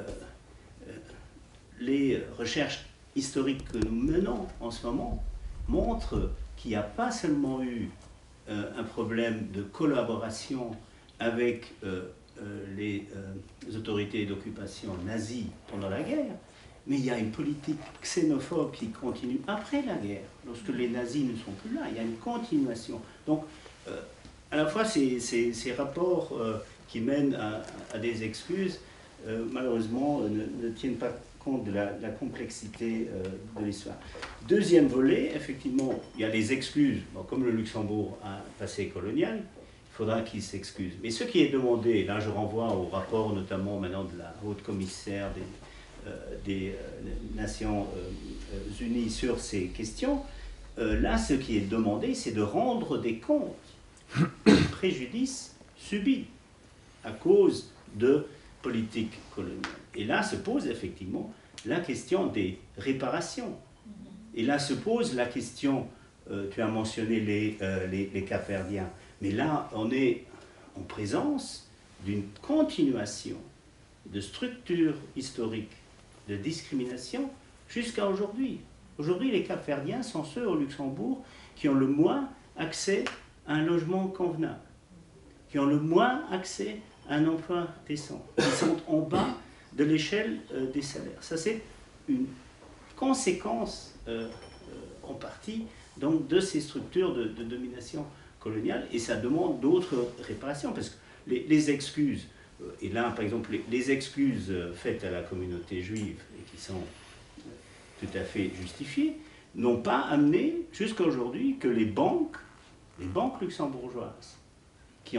recherches historiques que nous menons en ce moment montrent qu'il n'y a pas seulement eu un problème de collaboration avec les autorités d'occupation nazies pendant la guerre, mais il y a une politique xénophobe qui continue après la guerre, lorsque les nazis ne sont plus là. Il y a une continuation. Donc, à la fois, ces rapports qui mènent à des excuses, malheureusement, ne tiennent pas compte de la complexité de l'histoire. Deuxième volet, effectivement, il y a les excuses. Bon, comme le Luxembourg a un passé colonial, il faudra qu'il s'excuse. Mais ce qui est demandé, là je renvoie au rapport notamment maintenant de la haute commissaire des Nations Unies sur ces questions, là ce qui est demandé, c'est de rendre des comptes des préjudices subis à cause de politique coloniale. Et là se pose effectivement la question des réparations. Et là se pose la question, tu as mentionné les Capverdiens, mais là on est en présence d'une continuation de structures historiques de discrimination jusqu'à aujourd'hui. Aujourd'hui, les Capverdiens sont ceux au Luxembourg qui ont le moins accès à un logement convenable, qui ont le moins accès un emploi décent, qui sont en bas de l'échelle des salaires. Ça, c'est une conséquence en partie donc, de ces structures de domination coloniale, et ça demande d'autres réparations, parce que les excuses, et là, par exemple, les excuses faites à la communauté juive, et qui sont tout à fait justifiées, n'ont pas amené jusqu'à aujourd'hui que les banques luxembourgeoises, qui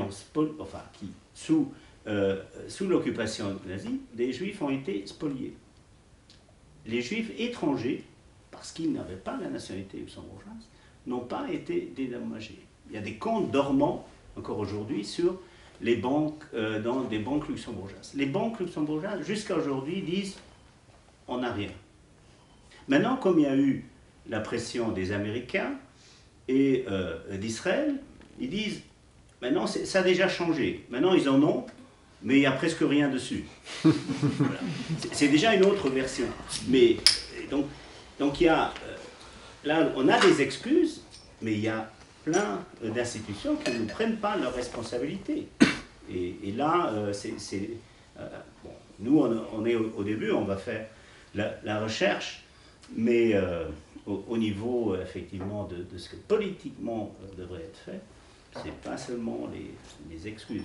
sous l'occupation nazie, les juifs ont été spoliés. Les juifs étrangers, parce qu'ils n'avaient pas la nationalité luxembourgeoise, n'ont pas été dédommagés. Il y a des comptes dormants, encore aujourd'hui, sur les banques, dans des banques luxembourgeoises. Les banques luxembourgeoises, jusqu'à aujourd'hui, disent « on n'a rien ». Maintenant, comme il y a eu la pression des Américains et d'Israël, ils disent « maintenant, ça a déjà changé. Maintenant, ils en ont, mais il n'y a presque rien dessus. » Voilà. C'est déjà une autre version. Mais, donc il y a... là, on a des excuses, mais il y a plein d'institutions qui ne prennent pas leurs responsabilités. Et là, bon, nous, on est au début, on va faire la recherche, mais au niveau, effectivement, de ce que politiquement devrait être fait, c'est pas seulement les excuses.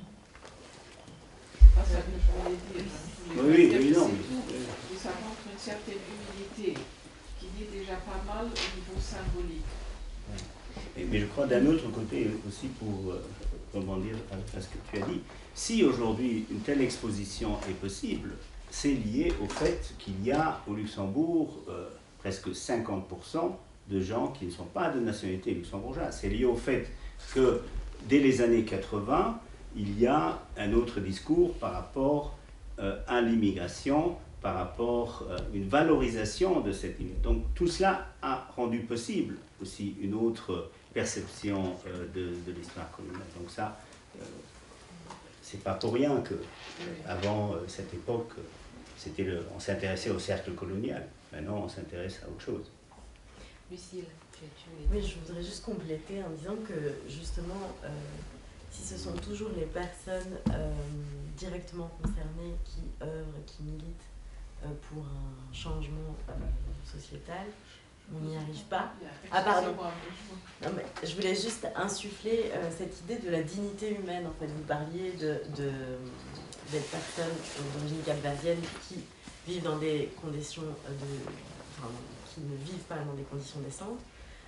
C'est ça que je voulais dire. Oui, non. Ça montre une certaine humilité qui est déjà pas mal au niveau symbolique. Mais je crois d'un autre côté aussi, pour rebondir à ce que tu as dit, si aujourd'hui une telle exposition est possible, c'est lié au fait qu'il y a au Luxembourg presque 50% de gens qui ne sont pas de nationalité luxembourgeoise. C'est lié au fait que dès les années 80, il y a un autre discours par rapport à l'immigration, par rapport à une valorisation de cette immigration. Donc tout cela a rendu possible aussi une autre perception de l'histoire coloniale. Donc ça, c'est pas pour rien que avant cette époque, on s'intéressait au cercle colonial. Maintenant, on s'intéresse à autre chose. Lucille, Oui, je voudrais juste compléter en disant que justement, si ce sont toujours les personnes directement concernées qui œuvrent, qui militent pour un changement sociétal, on n'y arrive pas. Ah pardon. Non, mais je voulais juste insuffler cette idée de la dignité humaine. En fait, vous parliez des personnes d'origine capverdienne qui vivent dans des conditions qui ne vivent pas dans des conditions décentes.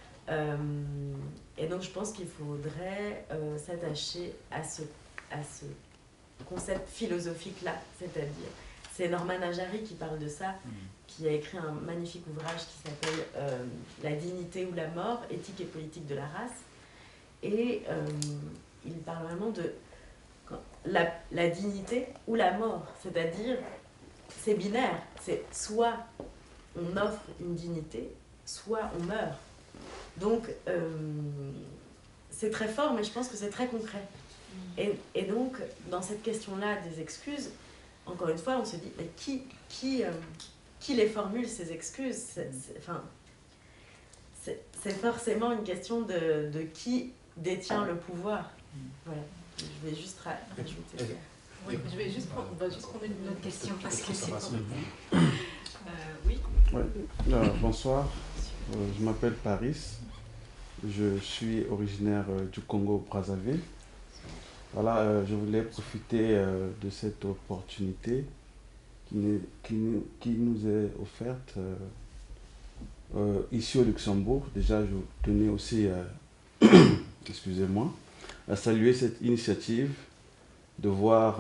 Et donc je pense qu'il faudrait s'attacher à ce concept philosophique-là, c'est-à-dire, c'est Norman Ajari qui parle de ça, qui a écrit un magnifique ouvrage qui s'appelle La dignité ou la mort, éthique et politique de la race. Et il parle vraiment de la dignité ou la mort, c'est-à-dire, c'est binaire, c'est soit on offre une dignité, soit on meurt. Donc, c'est très fort, mais je pense que c'est très concret. Et donc, dans cette question-là des excuses, encore une fois, on se dit, mais qui les formule, ces excuses? C'est forcément une question de qui détient le pouvoir. Voilà, je vais juste rajouter. Oui, on va juste prendre une autre question parce que c'est oui. Bonsoir, je m'appelle Paris, je suis originaire du Congo-Brazzaville. Voilà, je voulais profiter de cette opportunité qui nous est offerte ici au Luxembourg. Déjà, je tenais aussi, excusez-moi, à saluer cette initiative de voir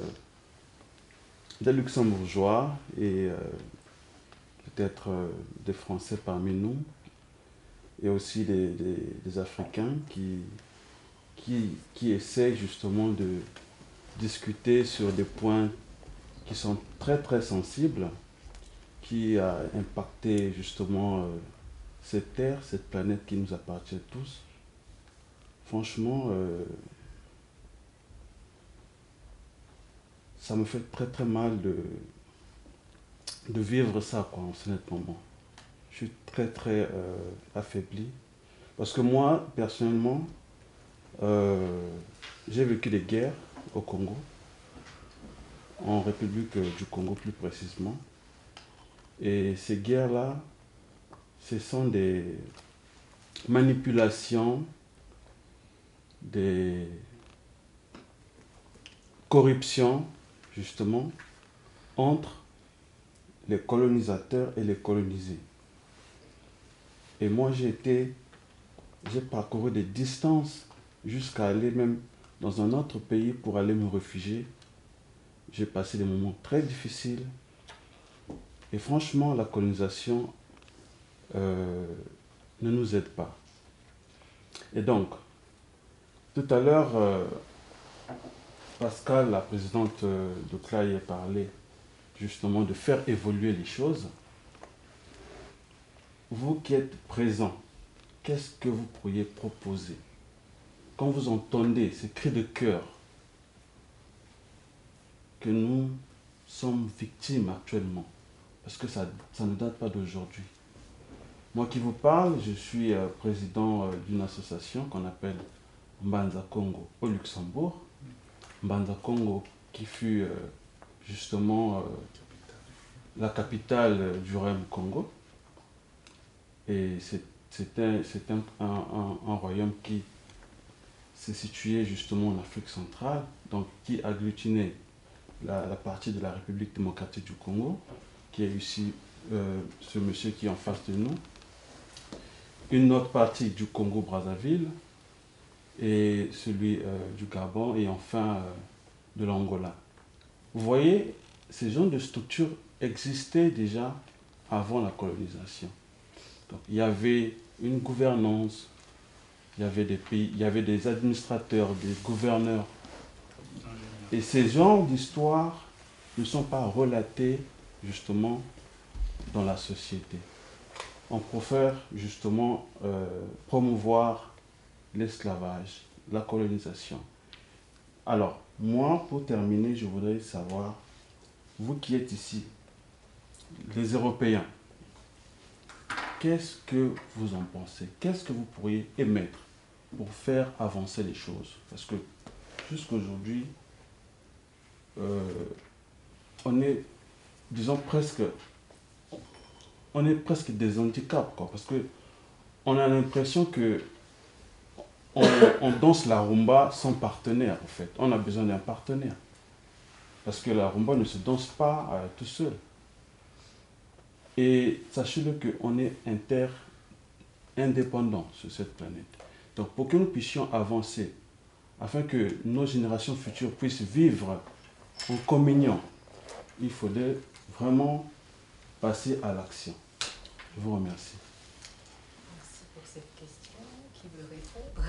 des Luxembourgeois et peut-être des Français parmi nous, et aussi des Africains qui essaient justement de discuter sur des points qui sont très très sensibles, qui a impacté justement cette terre, cette planète qui nous appartient tous. Franchement, ça me fait très très mal de vivre ça, quoi, en ce moment. Je suis très très affaibli. Parce que moi, personnellement, j'ai vécu des guerres au Congo, en République du Congo plus précisément. Et ces guerres-là, ce sont des manipulations, des corruptions, justement, entre les colonisateurs et les colonisés. Et moi, j'ai parcouru des distances jusqu'à aller même dans un autre pays pour aller me réfugier. J'ai passé des moments très difficiles. Et franchement, la colonisation ne nous aide pas. Et donc, tout à l'heure, Pascal, la présidente de CLAI, a parlé justement de faire évoluer les choses. Vous qui êtes présents, qu'est-ce que vous pourriez proposer? Quand vous entendez ces cris de cœur que nous sommes victimes actuellement, parce que ça ne date pas d'aujourd'hui. Moi qui vous parle, je suis président d'une association qu'on appelle Mbanza Congo au Luxembourg. Mbanza Congo qui fut justement la capitale du royaume Congo. Et c'est un royaume qui s'est situé justement en Afrique centrale, donc qui agglutinait la partie de la République démocratique du Congo, qui est ici ce monsieur qui est en face de nous, une autre partie du Congo-Brazzaville, et celui du Gabon, et enfin de l'Angola. Vous voyez, ces genres de structures existaient déjà avant la colonisation. Donc, il y avait une gouvernance, il y avait des pays, il y avait des administrateurs, des gouverneurs. Et ces genres d'histoires ne sont pas relatés justement dans la société. On préfère justement promouvoir l'esclavage, la colonisation. Alors, moi, pour terminer, je voudrais savoir, vous qui êtes ici, les Européens, qu'est-ce que vous en pensez? Qu'est-ce que vous pourriez émettre pour faire avancer les choses? Parce que jusqu'aujourd'hui, on est, disons, presque des handicaps, quoi, parce que on a l'impression que on danse la rumba sans partenaire, en fait. On a besoin d'un partenaire. Parce que la rumba ne se danse pas tout seul. Et sachez-le qu'on est indépendants sur cette planète. Donc pour que nous puissions avancer, afin que nos générations futures puissent vivre en communion, il faudrait vraiment passer à l'action. Je vous remercie. Merci pour cette question. Qui veut répondre?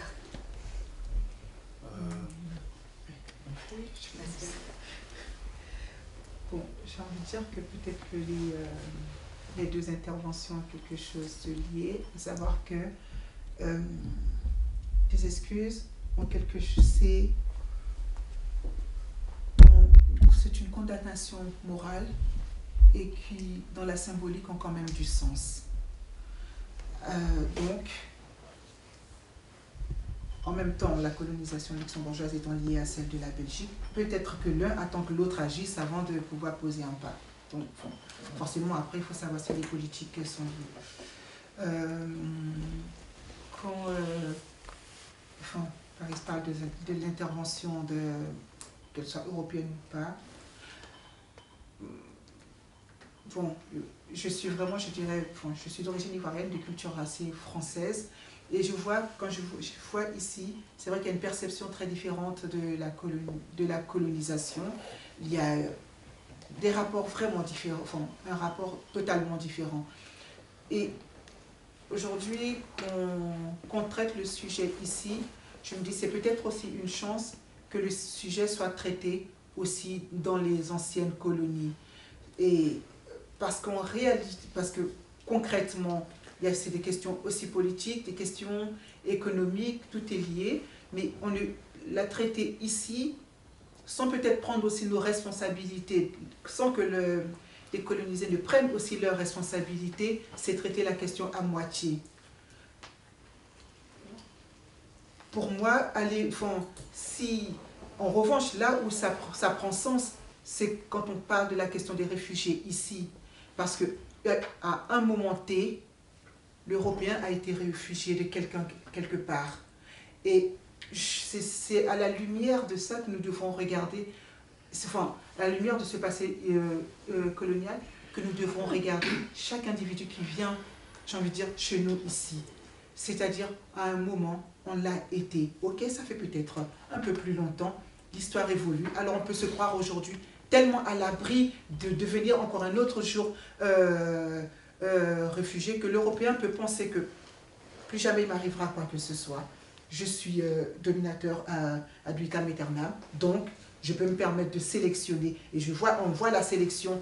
Bon, j'ai envie de dire que peut-être que les deux interventions ont quelque chose de lié, à savoir que les excuses ont quelque chose, c'est une condamnation morale et qui, dans la symbolique, ont quand même du sens. Donc, en même temps, la colonisation luxembourgeoise étant liée à celle de la Belgique, peut-être que l'un attend que l'autre agisse avant de pouvoir poser un pas. Donc, forcément, après, il faut savoir si les politiques sont liées. Quand Paris parle de l'intervention, qu'elle soit européenne ou pas, bon, je suis vraiment, je dirais, je suis d'origine ivoirienne, de culture assez française, et je vois, quand je vois ici, c'est vrai qu'il y a une perception très différente de la colonisation. Il y a des rapports vraiment différents, un rapport totalement différent. Et aujourd'hui, qu'on traite le sujet ici, je me dis c'est peut-être aussi une chance que le sujet soit traité aussi dans les anciennes colonies. Et parce que concrètement, c'est des questions aussi politiques, des questions économiques, tout est lié, mais on l'a traité ici sans peut-être prendre aussi nos responsabilités, sans que les colonisés ne prennent aussi leurs responsabilités, c'est traiter la question à moitié. Pour moi, si, en revanche, là où ça prend sens, c'est quand on parle de la question des réfugiés ici, parce qu'à un moment T, l'Européen a été réfugié de quelqu'un quelque part. Et c'est à la lumière de ça que nous devons regarder, à la lumière de ce passé colonial, que nous devons regarder chaque individu qui vient, j'ai envie de dire, chez nous ici. C'est-à-dire, à un moment, on l'a été. Ok, ça fait peut-être un peu plus longtemps, l'histoire évolue, alors on peut se croire aujourd'hui tellement à l'abri de devenir encore un autre jour réfugié, que l'Européen peut penser que plus jamais il m'arrivera quoi que ce soit. Je suis dominateur ad vitam aeternam, donc je peux me permettre de sélectionner. Et on voit la sélection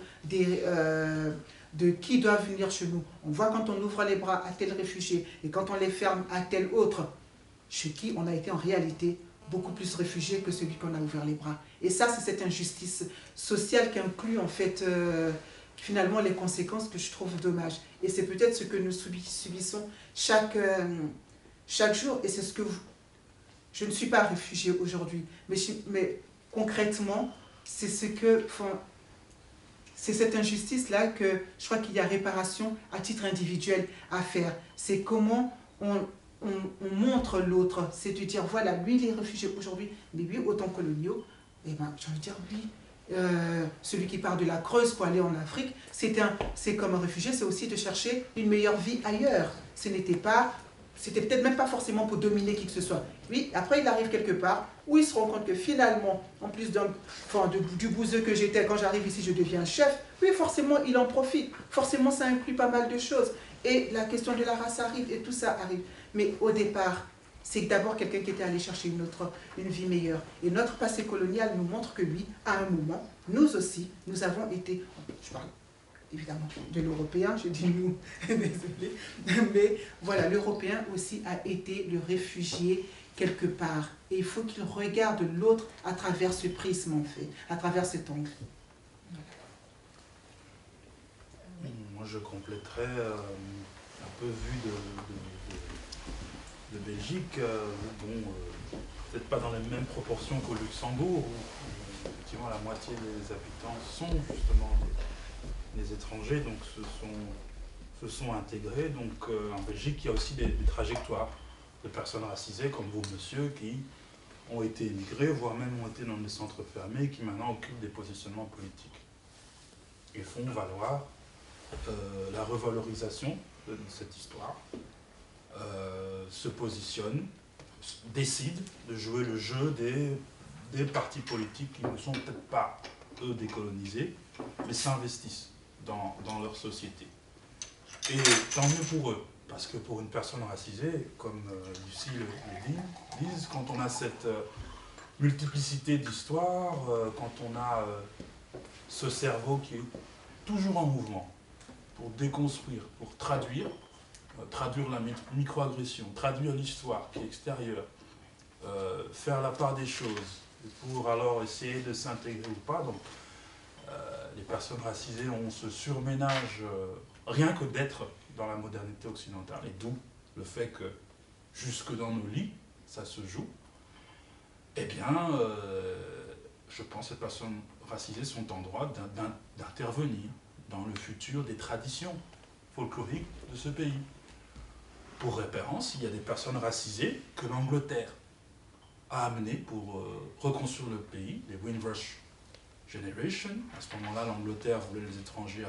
de qui doit venir chez nous. On voit quand on ouvre les bras à tel réfugié et quand on les ferme à tel autre, chez qui on a été en réalité beaucoup plus réfugié que celui qu'on a ouvert les bras. Et ça, c'est cette injustice sociale qui inclut en fait finalement les conséquences que je trouve dommage. Et c'est peut-être ce que nous subissons chaque jour. Et c'est ce que je ne suis pas réfugiée aujourd'hui, mais concrètement, c'est c'est cette injustice-là que je crois qu'il y a réparation à titre individuel à faire. C'est comment on montre l'autre, c'est de dire, voilà, lui il est réfugié aujourd'hui, mais lui, autant coloniaux, eh ben, j'ai envie de dire, lui, celui qui part de la Creuse pour aller en Afrique, c'est comme un réfugié, c'est aussi de chercher une meilleure vie ailleurs. C'était peut-être même pas forcément pour dominer qui que ce soit. Oui, après il arrive quelque part où il se rend compte que finalement, en plus du bouseux que j'étais, quand j'arrive ici, je deviens chef. Oui, forcément, il en profite. Forcément, ça inclut pas mal de choses. Et la question de la race arrive et tout ça arrive. Mais au départ, c'est d'abord quelqu'un qui était allé chercher une vie meilleure. Et notre passé colonial nous montre que lui, à un moment, nous aussi, nous avons été, je parle évidemment de l'Européen, je dis nous, désolé, mais voilà, l'Européen aussi a été le réfugié quelque part. Et il faut qu'il regarde l'autre à travers ce prisme, en fait, à travers cet angle. Voilà. Moi, je compléterais un peu vu de Belgique, peut-être pas dans les mêmes proportions qu'au Luxembourg, où effectivement la moitié des habitants sont justement des étrangers, donc se sont intégrés. Donc en Belgique, il y a aussi des trajectoires de personnes racisées, comme vous, monsieur, qui ont été émigrés, voire même ont été dans des centres fermés, qui maintenant occupent des positionnements politiques. Et font valoir la revalorisation de cette histoire, se positionnent, décident de jouer le jeu des partis politiques qui ne sont peut-être pas, eux, décolonisés, mais s'investissent dans leur société. Et tant mieux pour eux, parce que pour une personne racisée, comme Lucie le dit, quand on a cette multiplicité d'histoires, quand on a ce cerveau qui est toujours en mouvement, pour déconstruire, pour traduire la microagression, traduire l'histoire qui est extérieure, faire la part des choses, pour alors essayer de s'intégrer ou pas. Donc, les personnes racisées ont ce surménage, rien que d'être dans la modernité occidentale, et d'où le fait que, jusque dans nos lits, ça se joue. Eh bien, je pense que ces personnes racisées sont en droit d'intervenir dans le futur des traditions folkloriques de ce pays. Pour référence, il y a des personnes racisées que l'Angleterre a amenées pour reconstruire le pays, les Windrush Generation. À ce moment-là, l'Angleterre voulait les étrangers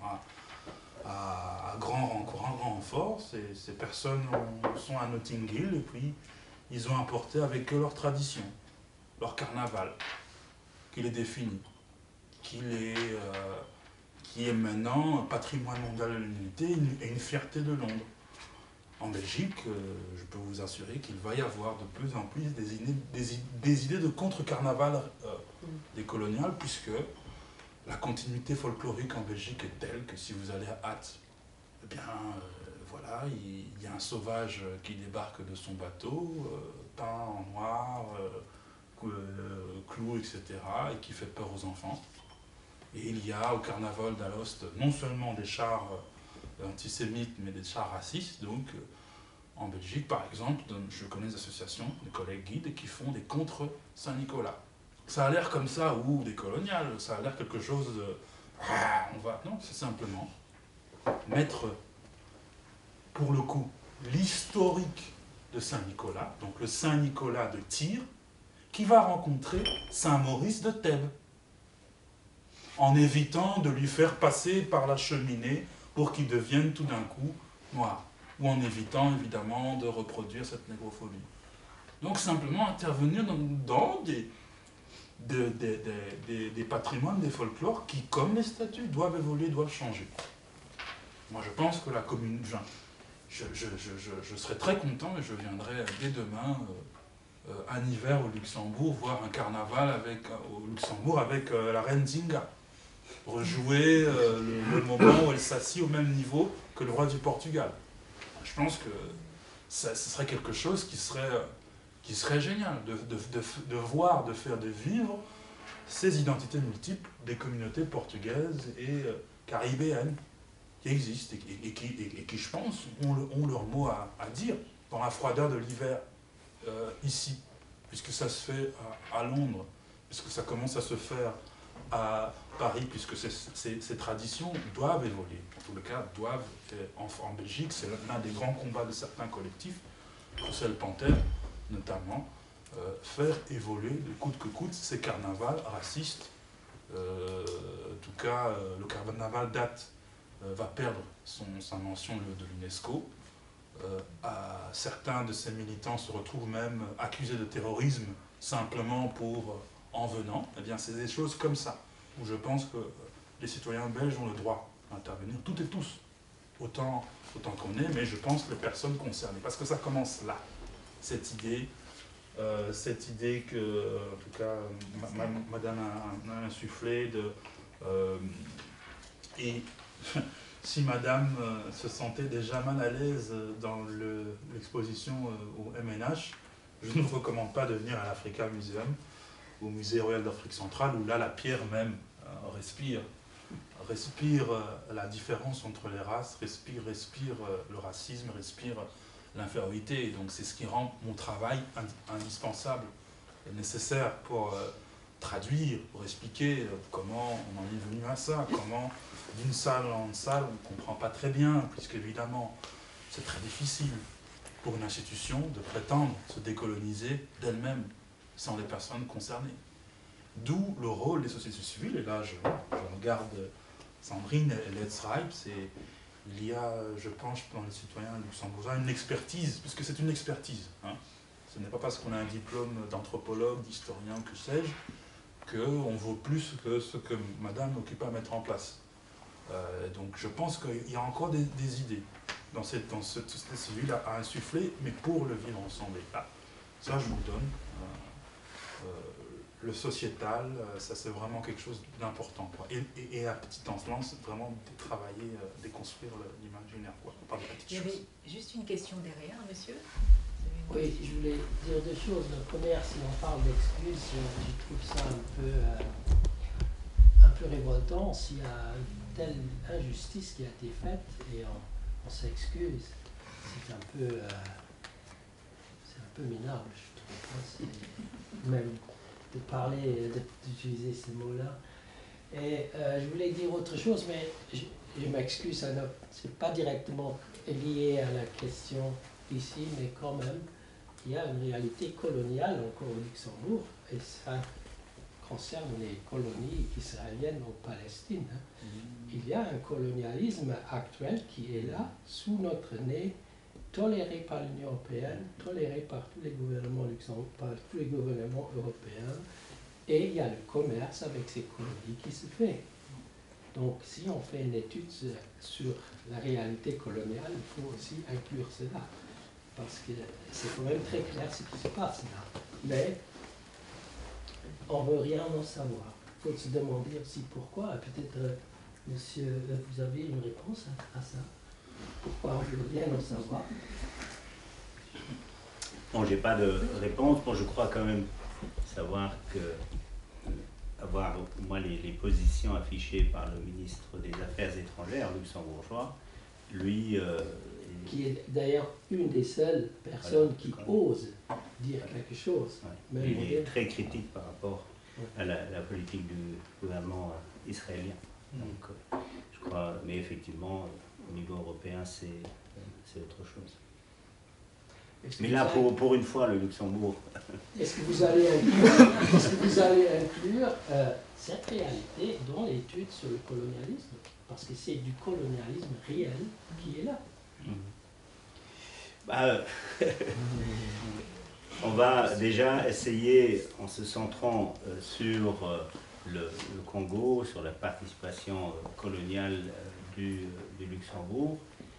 à grand renfort. Ces personnes sont à Notting Hill et puis ils ont apporté avec eux leur tradition, leur carnaval, qui les définit, qui est maintenant un patrimoine mondial de l'humanité et une fierté de Londres. En Belgique, je peux vous assurer qu'il va y avoir de plus en plus des idées de contre-carnaval décolonial, puisque la continuité folklorique en Belgique est telle que si vous allez à Ath, eh bien, voilà, il y a un sauvage qui débarque de son bateau, peint en noir, clous, etc., et qui fait peur aux enfants. Et il y a au carnaval d'Alost non seulement des chars antisémites, mais des chars racistes. Donc, en Belgique, par exemple, je connais des associations, des collègues guides, qui font des contre Saint-Nicolas. Ça a l'air comme ça, ou des coloniales, ça a l'air quelque chose de... Non, c'est simplement mettre, pour le coup, l'historique de Saint-Nicolas, donc le Saint-Nicolas de Tyr, qui va rencontrer Saint-Maurice de Thèbes, en évitant de lui faire passer par la cheminée pour qu'il devienne tout d'un coup noir, ou en évitant évidemment de reproduire cette négrophobie. Donc simplement intervenir dans des patrimoines, des folklores qui, comme les statuts, doivent évoluer, doivent changer. Moi je pense que la commune... Je serais très content et je viendrai dès demain un hiver au Luxembourg voir un carnaval au Luxembourg avec la reine Zinga. Rejouer le moment où elle s'assied au même niveau que le roi du Portugal. Je pense que ce serait quelque chose qui serait génial, de voir, de faire, de vivre ces identités multiples des communautés portugaises et caribéennes qui existent et qui, je pense, ont leur mot à dire dans la froideur de l'hiver ici, puisque ça se fait à Londres, puisque ça commence à se faire à Paris, puisque ces traditions doivent évoluer. En tout cas, doivent, en Belgique, c'est l'un des grands combats de certains collectifs, Roussel Panthère notamment, faire évoluer de coûte que coûte ces carnavals racistes. En tout cas, le carnaval va perdre sa mention de l'UNESCO. Certains de ces militants se retrouvent même accusés de terrorisme simplement pour en venant. Eh bien, c'est des choses comme ça, où je pense que les citoyens belges ont le droit d'intervenir, toutes et tous, autant qu'on est, mais je pense que les personnes concernées, parce que ça commence là, cette idée que, en tout cas, madame a insufflé et si madame se sentait déjà mal à l'aise dans l'exposition au MNH, je ne vous recommande pas de venir à l'Africa Museum, au Musée Royal d'Afrique Centrale, où là, la pierre même respire respire la différence entre les races, respire le racisme, respire l'infériorité. Donc c'est ce qui rend mon travail indispensable et nécessaire pour traduire, pour expliquer comment on en est venu à ça, comment d'une salle en salle on ne comprend pas très bien, puisque évidemment c'est très difficile pour une institution de prétendre se décoloniser d'elle-même sans les personnes concernées. D'où le rôle des sociétés civiles, et là je regarde Sandrine et Let's Ripe, il y a, je pense, dans les citoyens luxembourgeois, une expertise, puisque c'est une expertise. Hein. Ce n'est pas parce qu'on a un diplôme d'anthropologue, d'historien, que sais-je, qu'on vaut plus que ce que madame occupe à mettre en place. Donc je pense qu'il y a encore des idées dans cette société civile à insuffler, mais pour le vivre ensemble. Et là, ça je vous le donne. Le sociétal, ça c'est vraiment quelque chose d'important. Et la petite enfance, c'est vraiment de travailler, déconstruire l'imaginaire. On parle de petites choses. Il y avait juste une question derrière, monsieur. Oui, je voulais dire deux choses. La première, si on parle d'excuses, je trouve ça un peu révoltant. S'il y a une telle injustice qui a été faite et on s'excuse, c'est un peu minable, je trouve. Même de parler, d'utiliser ces mots-là. Et je voulais dire autre chose, mais je m'excuse, ce n'est pas directement lié à la question ici, mais quand même, il y a une réalité coloniale encore au Luxembourg, et ça concerne les colonies israéliennes en Palestine. Hein. Il y a un colonialisme actuel qui est là, sous notre nez, toléré par l'Union européenne, toléré par tous les gouvernements par tous les gouvernements européens, et il y a le commerce avec ces colonies qui se fait. Donc, si on fait une étude sur la réalité coloniale, il faut aussi inclure cela, parce que c'est quand même très clair ce qui se passe là. Mais on ne veut rien en savoir. Il faut se demander aussi pourquoi. Peut-être, monsieur, vous avez une réponse à ça. Pourquoi on ne veut rien en savoir? Bon, j'ai pas de réponse. Bon, je crois quand même savoir que avoir au moins les positions affichées par le ministre des Affaires étrangères luxembourgeois, lui... qui est d'ailleurs une des seules personnes qui ose dire quelque chose. Ouais. Il est très critique par rapport à la politique du gouvernement israélien. Donc, je crois, mais effectivement, au niveau européen, c'est autre chose. Mais là, pour une fois, le Luxembourg... Est-ce que vous allez inclure cette réalité dans l'étude sur le colonialisme? Parce que c'est du colonialisme réel qui est là. On va déjà essayer, en se centrant sur le Congo, sur la participation coloniale du Luxembourg,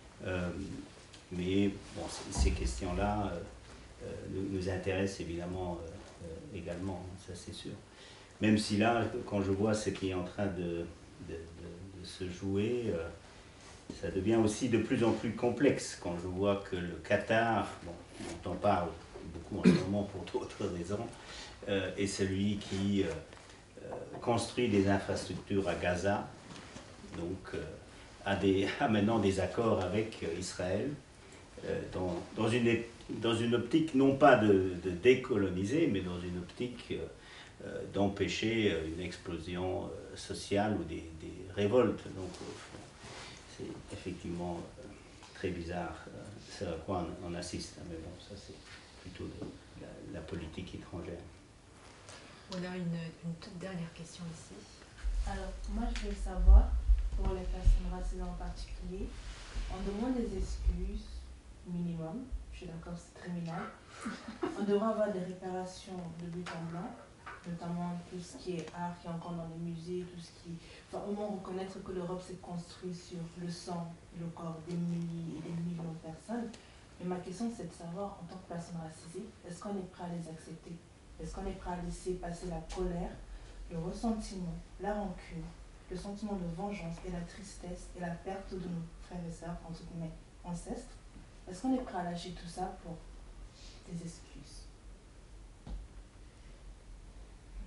mais bon, ces questions-là nous intéressent évidemment également, ça c'est sûr. Même si là, quand je vois ce qui est en train de se jouer, ça devient aussi de plus en plus complexe quand je vois que le Qatar, bon, on en parle beaucoup en ce moment pour d'autres raisons, est celui qui construit des infrastructures à Gaza, donc a maintenant des accords avec Israël, dans une optique non pas de décoloniser, mais dans une optique d'empêcher une explosion sociale ou des révoltes. Donc c'est effectivement très bizarre ce à quoi on assiste. Mais bon, ça c'est plutôt la politique étrangère. On a une toute dernière question ici. Alors, moi je voulais savoir, pour les personnes racisées en particulier, on demande des excuses minimum, je suis d'accord, c'est très minable. On devrait avoir des réparations de but en blanc, notamment tout ce qui est art, qui est encore dans les musées, tout ce qui... Enfin, au moins reconnaître que l'Europe s'est construite sur le sang et le corps des milliers et des millions de personnes. Mais ma question, c'est de savoir, en tant que personne racisée, est-ce qu'on est prêt à les accepter? Est-ce qu'on est prêt à laisser passer la colère, le ressentiment, la rancune, le sentiment de vengeance et la tristesse et la perte de nos frères et sœurs, entre guillemets, ancêtres? Est-ce qu'on est prêt à lâcher tout ça pour des excuses?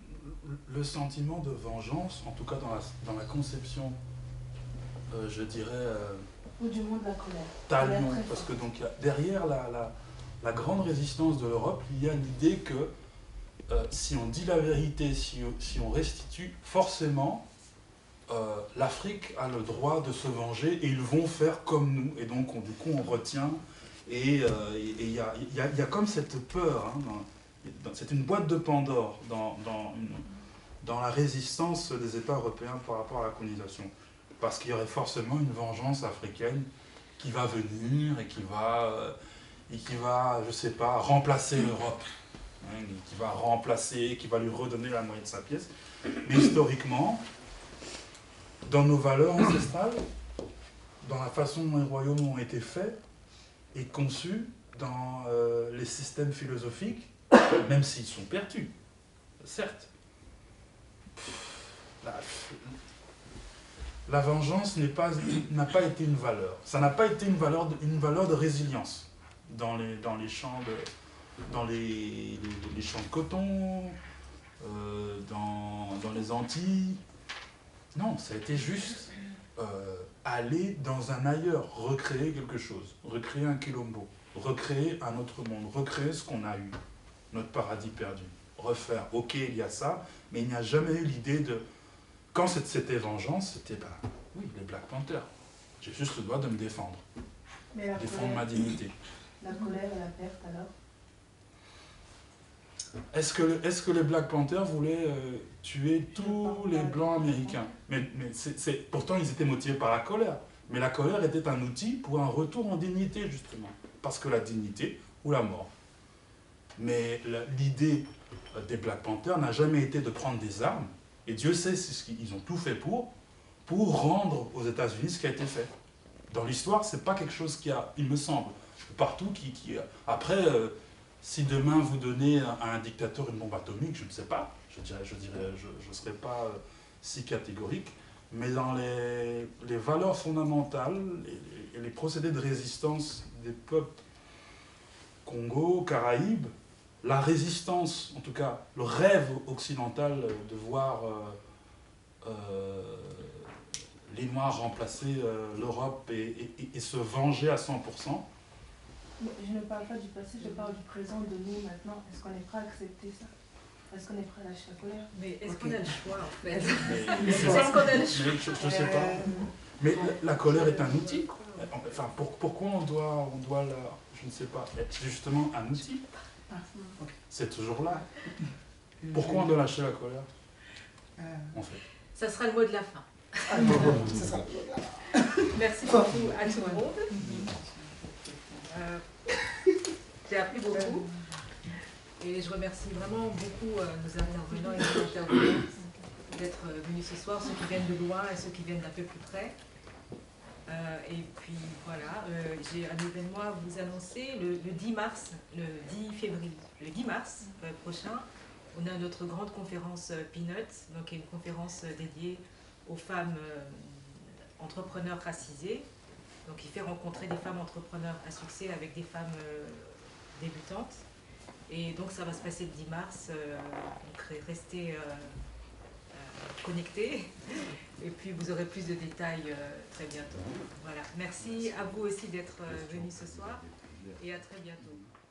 le sentiment de vengeance, en tout cas dans la conception, je dirais... ou du monde de la colère. Talion, parce que donc, derrière la grande résistance de l'Europe, il y a l'idée que si on dit la vérité, si on restitue, forcément, l'Afrique a le droit de se venger et ils vont faire comme nous. Et donc, du coup, on retient. Et il y a comme cette peur, hein, c'est une boîte de Pandore dans la résistance des États européens par rapport à la colonisation. Parce qu'il y aurait forcément une vengeance africaine qui va venir et qui va je sais pas, remplacer l'Europe. Hein, qui va remplacer, qui va lui redonner la moitié de sa pièce. Mais historiquement, dans nos valeurs ancestrales, dans la façon dont les royaumes ont été faits et conçus, dans les systèmes philosophiques, même s'ils sont perdus, certes. La vengeance n'a pas été une valeur. Ça n'a pas été une valeur de résilience dans les champs de coton, dans les Antilles. Non, ça a été juste aller dans un ailleurs, recréer quelque chose, recréer un quilombo, recréer un autre monde, recréer ce qu'on a eu, notre paradis perdu. Refaire, ok, il y a ça, mais il n'y a jamais eu l'idée de... Quand c'était vengeance, c'était, oui, les Black Panthers. J'ai juste le droit de me défendre. Mais défendre ma dignité. La colère et la perte, alors? Est-ce que les Black Panthers voulaient tuer tous les Blancs américains? Mais pourtant, ils étaient motivés par la colère. Mais la colère était un outil pour un retour en dignité, justement. Parce que la dignité ou la mort. Mais l'idée des Black Panthers n'a jamais été de prendre des armes. Et Dieu sait ce qu'ils ont tout fait pour rendre aux États-Unis ce qui a été fait. Dans l'histoire, c'est pas quelque chose qui a, il me semble, partout après, si demain vous donnez à un dictateur une bombe atomique, je ne sais pas, je ne serais pas si catégorique, mais dans les valeurs fondamentales et les procédés de résistance des peuples Congo, Caraïbes, la résistance, en tout cas le rêve occidental de voir les Noirs remplacer l'Europe et se venger à 100%. Je ne parle pas du passé, je parle du présent, de nous maintenant. Est-ce qu'on est prêt à accepter ça? Est-ce qu'on est prêt à lâcher la colère? Mais est-ce qu'on a le choix en fait? Est-ce qu'on a le choix? Je ne sais pas. Mais la colère est un outil. Enfin, pourquoi on doit je ne sais pas, être justement un outil? C'est toujours là. Pourquoi on doit lâcher la colère? En fait. Ça sera le mot de la fin. Merci beaucoup à tout le monde. J'ai appris beaucoup. Et je remercie vraiment beaucoup nos intervenants et nos intervenants d'être venus ce soir, ceux qui viennent de loin et ceux qui viennent d'un peu plus près. Et puis voilà, j'ai un événement à vous annoncer le 10 mars, le 10 février, le 10 mars prochain. On a notre grande conférence Peanuts, donc une conférence dédiée aux femmes entrepreneurs racisées. Donc il fait rencontrer des femmes entrepreneurs à succès avec des femmes débutantes. Et donc ça va se passer le 10 mars, donc restez connectés. Et puis vous aurez plus de détails très bientôt. Voilà. Merci à vous aussi d'être venus ce soir et à très bientôt.